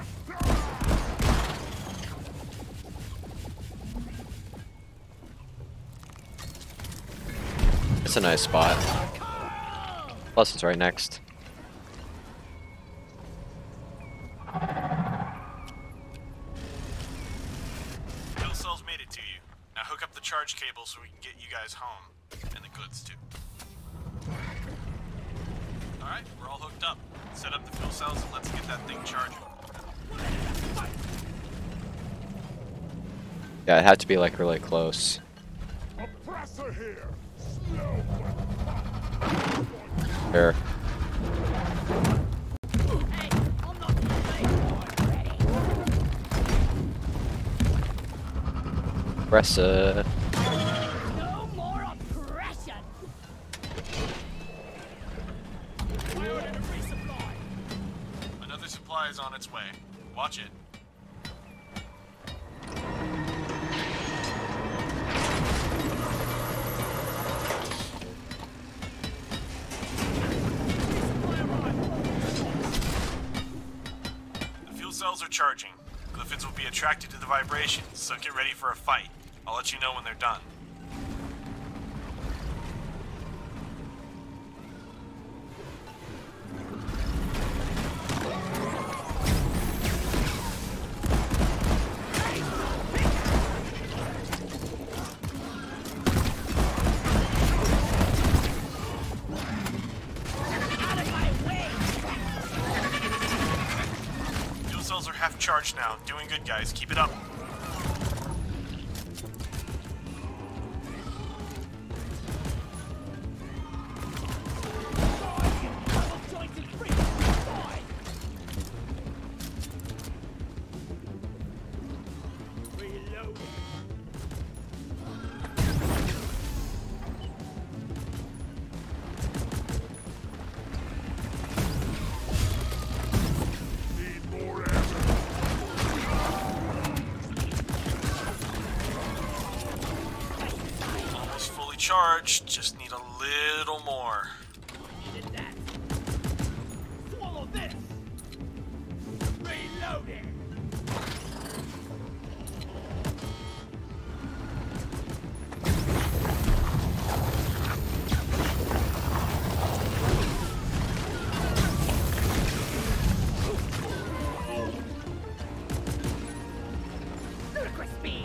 It's a nice spot. Plus, it's right next. Fuel cells made it to you. Now hook up the charge cable so we can get you guys home. And the goods too. Alright, we're all hooked up. Set up the fuel cells and let's get that thing charging. Yeah, it had to be like really close. Oppressor here. Slow. Here. Hey, I'm not ready. Press it. No more oppression. We ordered a resupply. Another supply is on its way. Watch it. The fuel cells are charging. Glyphids will be attracted to the vibrations, so get ready for a fight. I'll let you know when they're done. Fuel cells are half charged now. Doing good, guys. Keep it up. Need more ammo. Almost fully charged. Just need a little more. Needed that. Swallow this. Reloading. Ludicrous speed.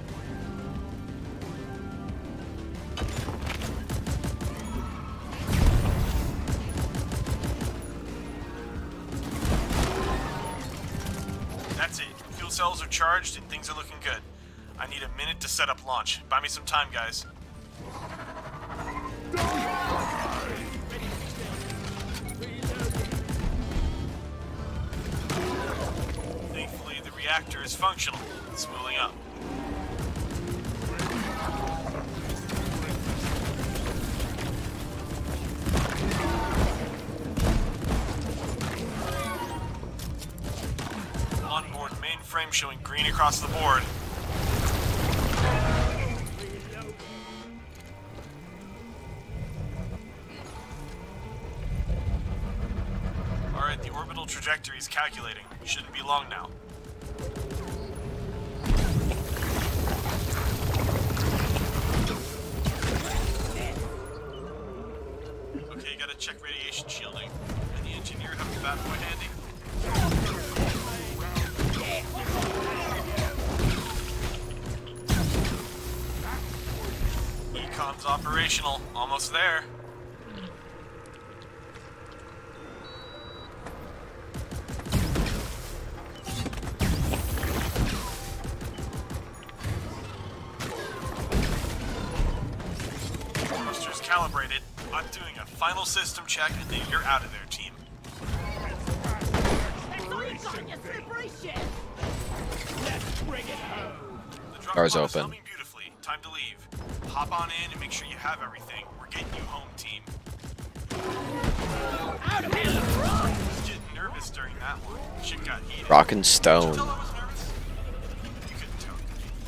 That's it. Fuel cells are charged and things are looking good. I need a minute to set up launch. Buy me some time, guys. Thankfully, the reactor is functional. It's spooling up. Onboard mainframe showing green across the board. Alright, the orbital trajectory is calculating. Shouldn't be long now. Okay, gotta check radiation shielding. And the engineer have the bad boy handy? Econ's operational. Almost there. Boosters calibrated. I'm doing a final system check and then you're out of there, team. Excellent, you slippery shit. Let's bring it home. The drop Door's pod is open. humming beautifully. Time to leave. Hop on in and make sure you have everything. We're getting you home, team. Out of here, run. I was getting nervous during that one. Shit got heated. Rockin' Did you stone. tell I was nervous? You couldn't tell.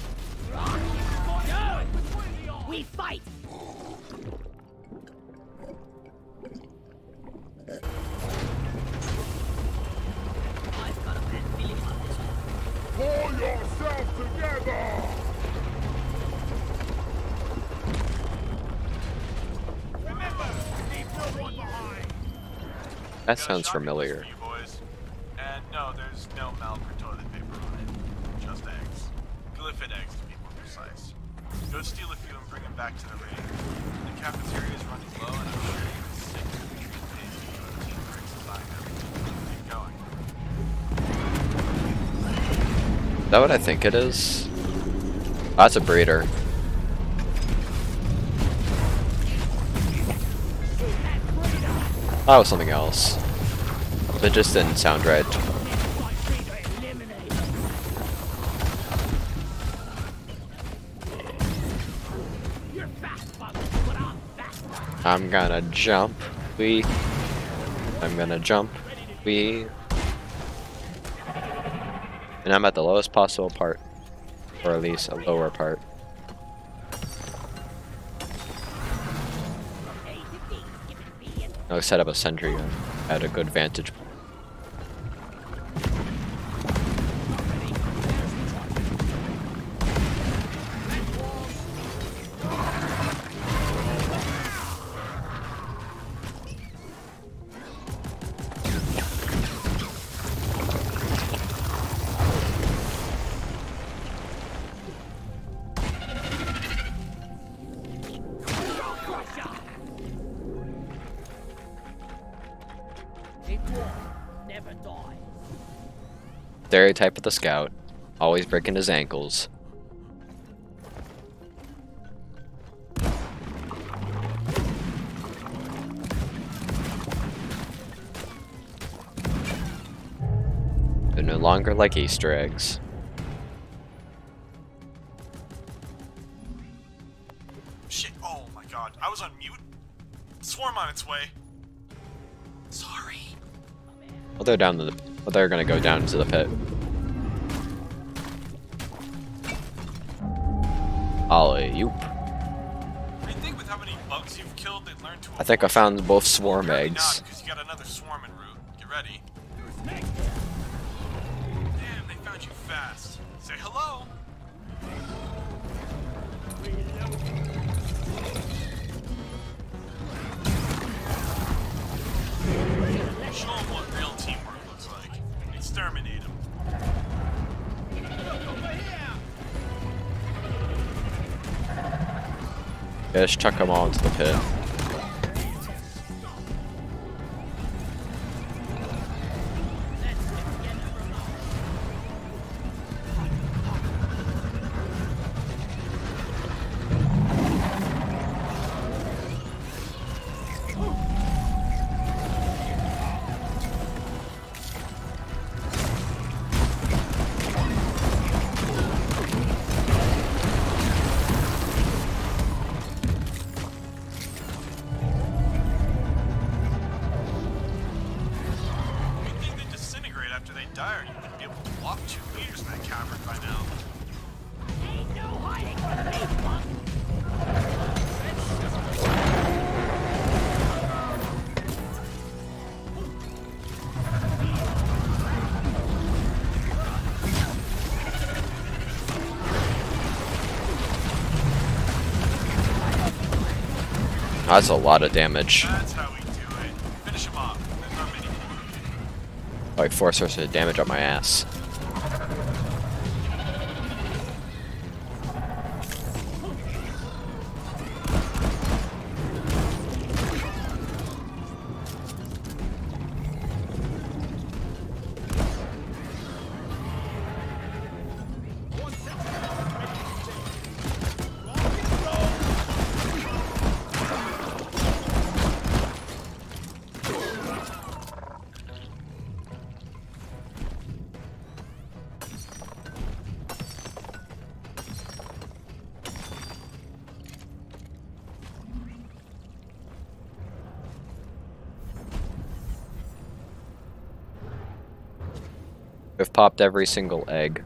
Go. We fight. I've got a bad feeling about this one. Pull yourself together. Remember, leave no one behind. That Got a sounds shopping list familiar. for you boys. And no, there's no milk or toilet paper on it. Just eggs. Glyphid eggs, to be more precise. Go steal a few and bring them back to the raid. The cafeteria is running low, and I'm sure you can sick of the treat tasty protein bricks as I am. Is that what I think it is? That's a breeder. That was something else. It just didn't sound right. I'm gonna jump. I'm gonna jump. And I'm at the lowest possible part. Or at least a lower part. I'll set up a sentry gun at a good vantage point. Stereotype of the scout, always breaking his ankles. They're no longer like Easter eggs. Shit, oh my god, I was on mute? Swarm on its way. Sorry. Well, they're down to the. Well, they're gonna go down to the pit. Alley-oop. I think with how many bugs you've killed, they'd learn to. I think I found both swarm Apparently eggs. not, because you got another swarm en route. Get ready. Damn, they found you fast. Say hello. Show them what real teamwork looks like. Exterminate them. Yeah, just chuck them all into the pit. After they die, or you wouldn't be able to walk 2 meters in that cavern by now. Ain't no hiding from me, punk. That's a lot of damage. That's how we do it. Finish him off. There's not many. Like 4 sources of damage on my ass. We've popped every single egg.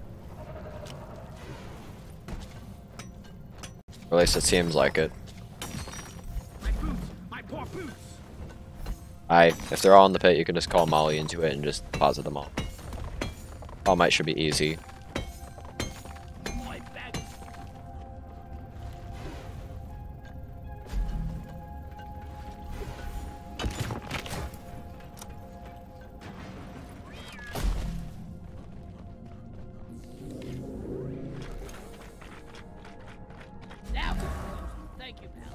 Or at least it seems like it. My boots! My poor boots! If they're all in the pit, you can just call Molly into it and just deposit them all. All might should be easy. My bag. Now, thank you, pal.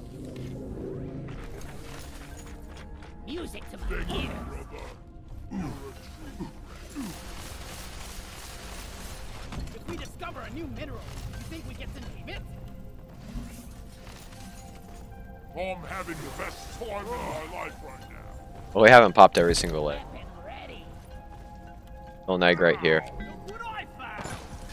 Music to my ears. If we a new mineral. You think we get to name it? I'm having the best time of my life right now. Well, we haven't popped every single lit. Weapon ready. Little neg right here. Look what I found.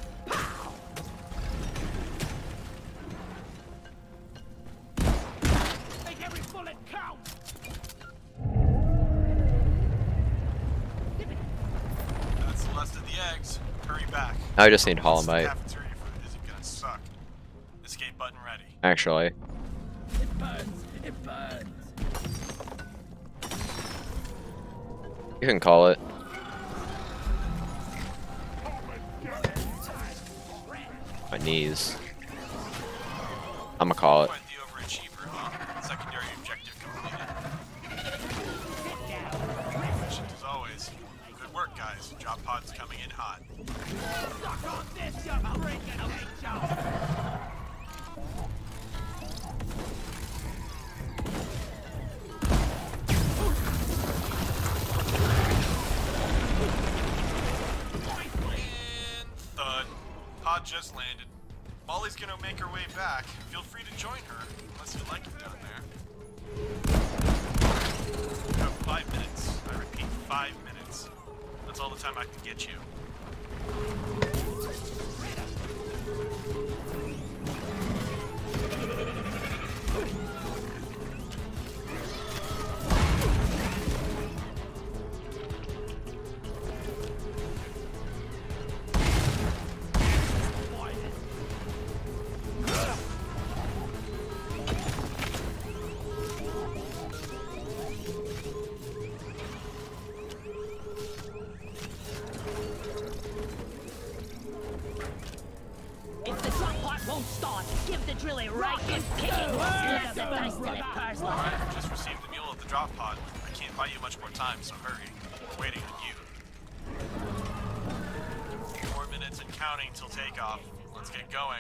Make every bullet count. That's the last of the eggs. Hurry back. I just need This Holomite, cafeteria food isn't gonna suck. Escape button ready. actually. It burns. It burns. You can call it. My knees. I'ma call it. Quite the overachiever, huh? Secondary objective completed. Efficient as always. Good work, guys. Drop pod's coming in hot. Suck on this, you freaking nature. And thud. Pod just landed. Molly's gonna make her way back. Feel free to join her, unless you like it down there. You have 5 minutes. I repeat, 5 minutes. That's all the time I can get you. If the drop pod won't start, give the drill a right and kicking. Look at the dice till it purrs like Alright, just received the mule at the drop pod. I can't buy you much more time, so hurry. We're waiting on you. 4 minutes and counting till takeoff. Let's get going.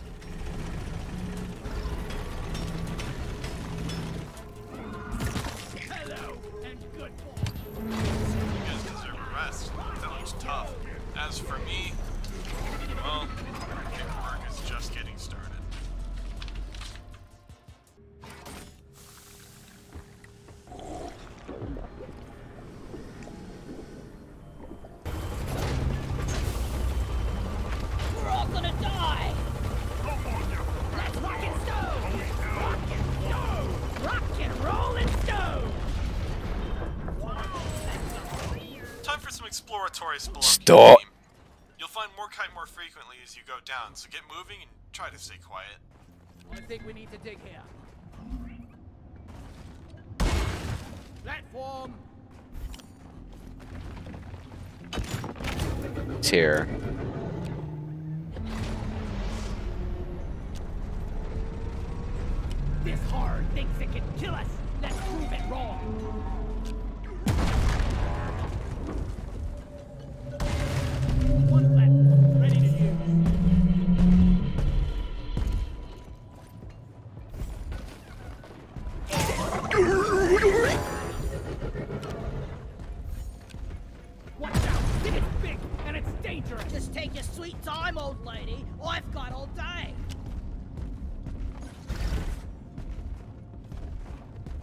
Hello and good You guys deserve a rest. That looks tough. As for me, well, paperwork is just getting started. we're all gonna die. Let's rock and stone. Rock and stone. Rock and roll and stone. Time for some exploratory spelunking. Stop. Team. You'll find Morkite more frequently as you go down, so get moving and try to stay quiet. I think we need to dig here. Platform. It's here. This horde thinks it can kill us. Let's prove it wrong. One platform ready to use. Watch out! It's big and it's dangerous. Just take your sweet time, old lady. I've got all day.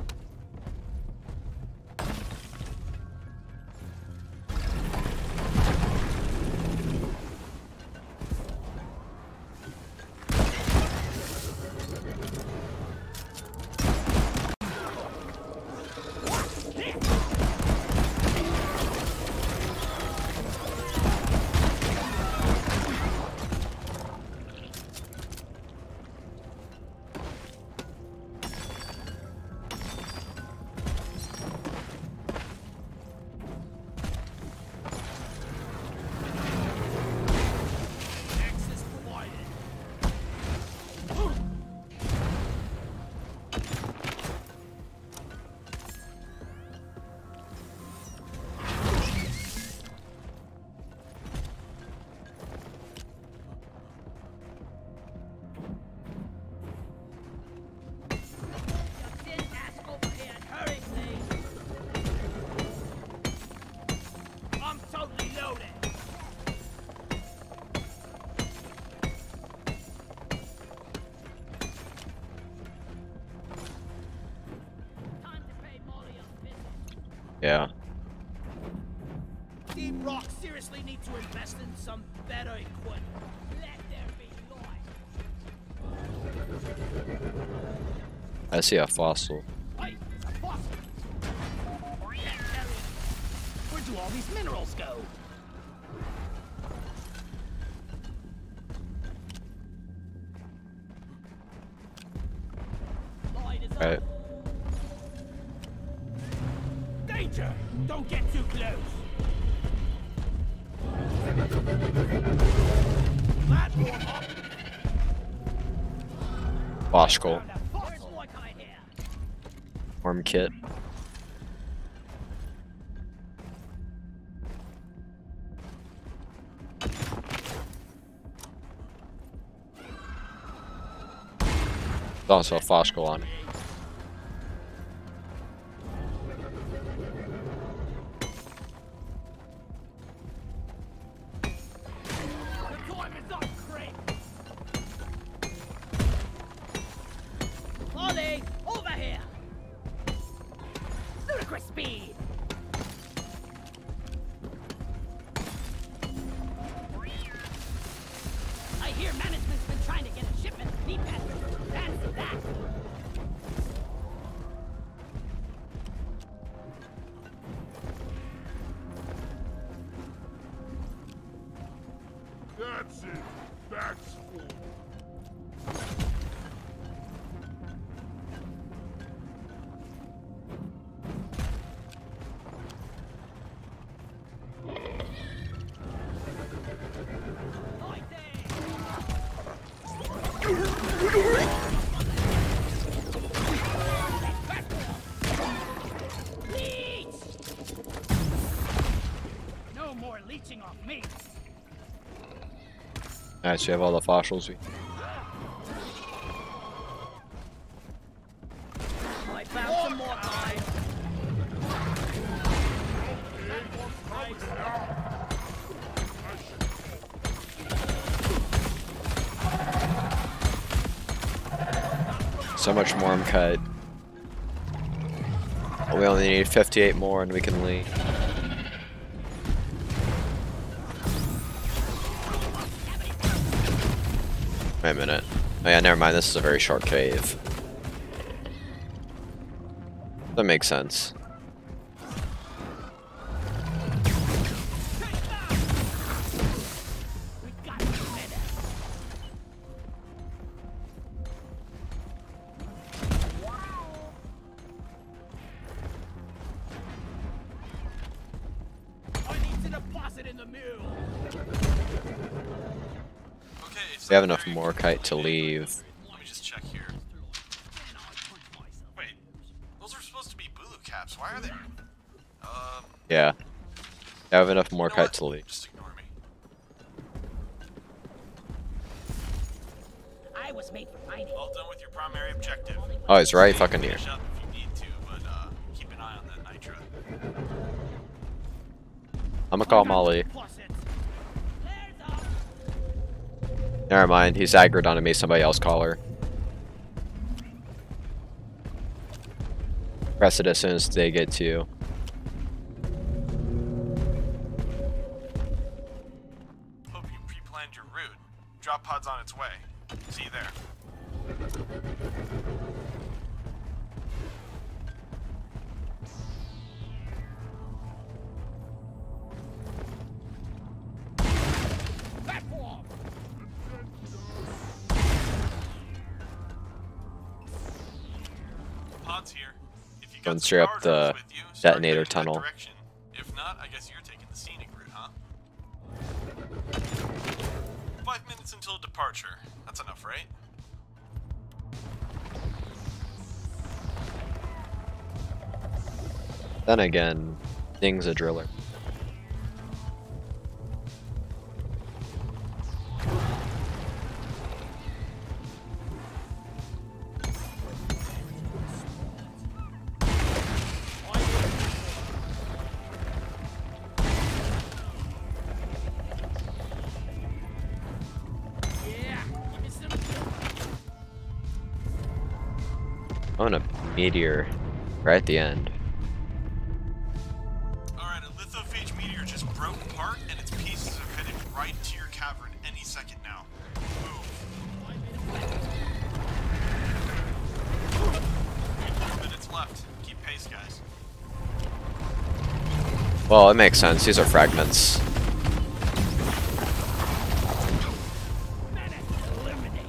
Yeah. Deep Rock seriously need to invest in some better equipment. Let there be light. I see a fossil. Hey, it's a fossil. Where do all these minerals go? Light is Right. up. Danger! Don't get too close. Platform up. Fossil. Found a fossil like I hear. Worm kit. There's also a fossil on it. The time is up, Crate. Ollie, over here. Ludicrous speed. I hear management's been trying to get a shipment of meat passengers. Fancy that. That's it. That's full. Leech! No more leeching off me. Alright, so you have all the fossils. I found some more eyes. So much more I'm cut. We only need 58 more and we can leave. Wait a minute. Oh yeah, never mind, this is a very short cave. That makes sense. We got a minute. I need to deposit in the mule. Okay, so We have enough more kite to leave. Let me just check here. Wait, those are supposed to be Bulu caps. Why are they? Yeah. I have enough more You know kite what? to leave. Just ignore me. I was made for mining. All done with your primary objective. Oh, he's right fucking here. Finish up if you need to, but keep an eye on that nitra. I'm gonna call Molly. Deposit. Flares up. Never mind, he's aggroed onto me, somebody else call her. Press it as soon as they get to you. Hope you pre-planned your route. Drop pod's on its way. See you there. Platform. Pod's here. If you Going got some straight up power the tools with you, start detonator heading that tunnel. direction. If not, I guess you're taking the scenic route, huh? 5 minutes until departure. That's enough, right? Then again, Ding's a driller. Yeah. Give me some. I want a meteor right at the end. Well, it makes sense. These are fragments. Menace eliminated.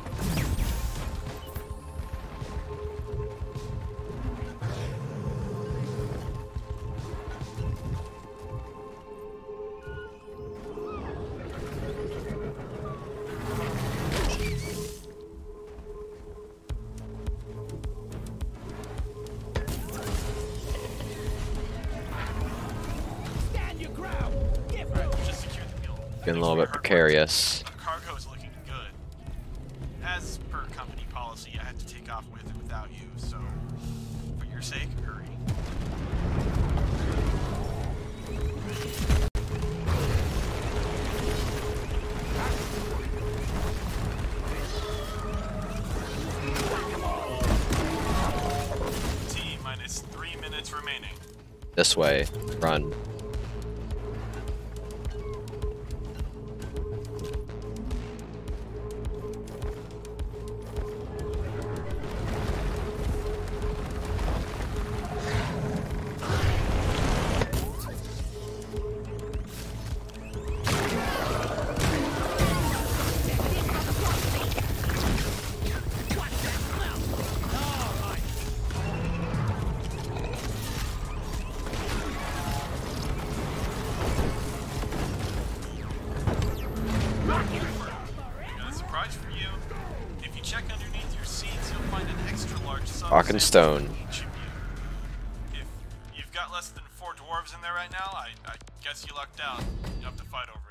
Stand your ground. Give room. Just secure the mule. Getting a little bit precarious. The cargo is looking good. As per company policy, I had to take off with or without you, so for your sake, hurry. T minus 3 minutes remaining. This way. Run. Got a surprise for you. If you check underneath your seats, you'll find an extra large sub Rock and sample stone. of each of you. If you've got less than 4 dwarves in there right now, I guess you lucked out. You'll have to fight over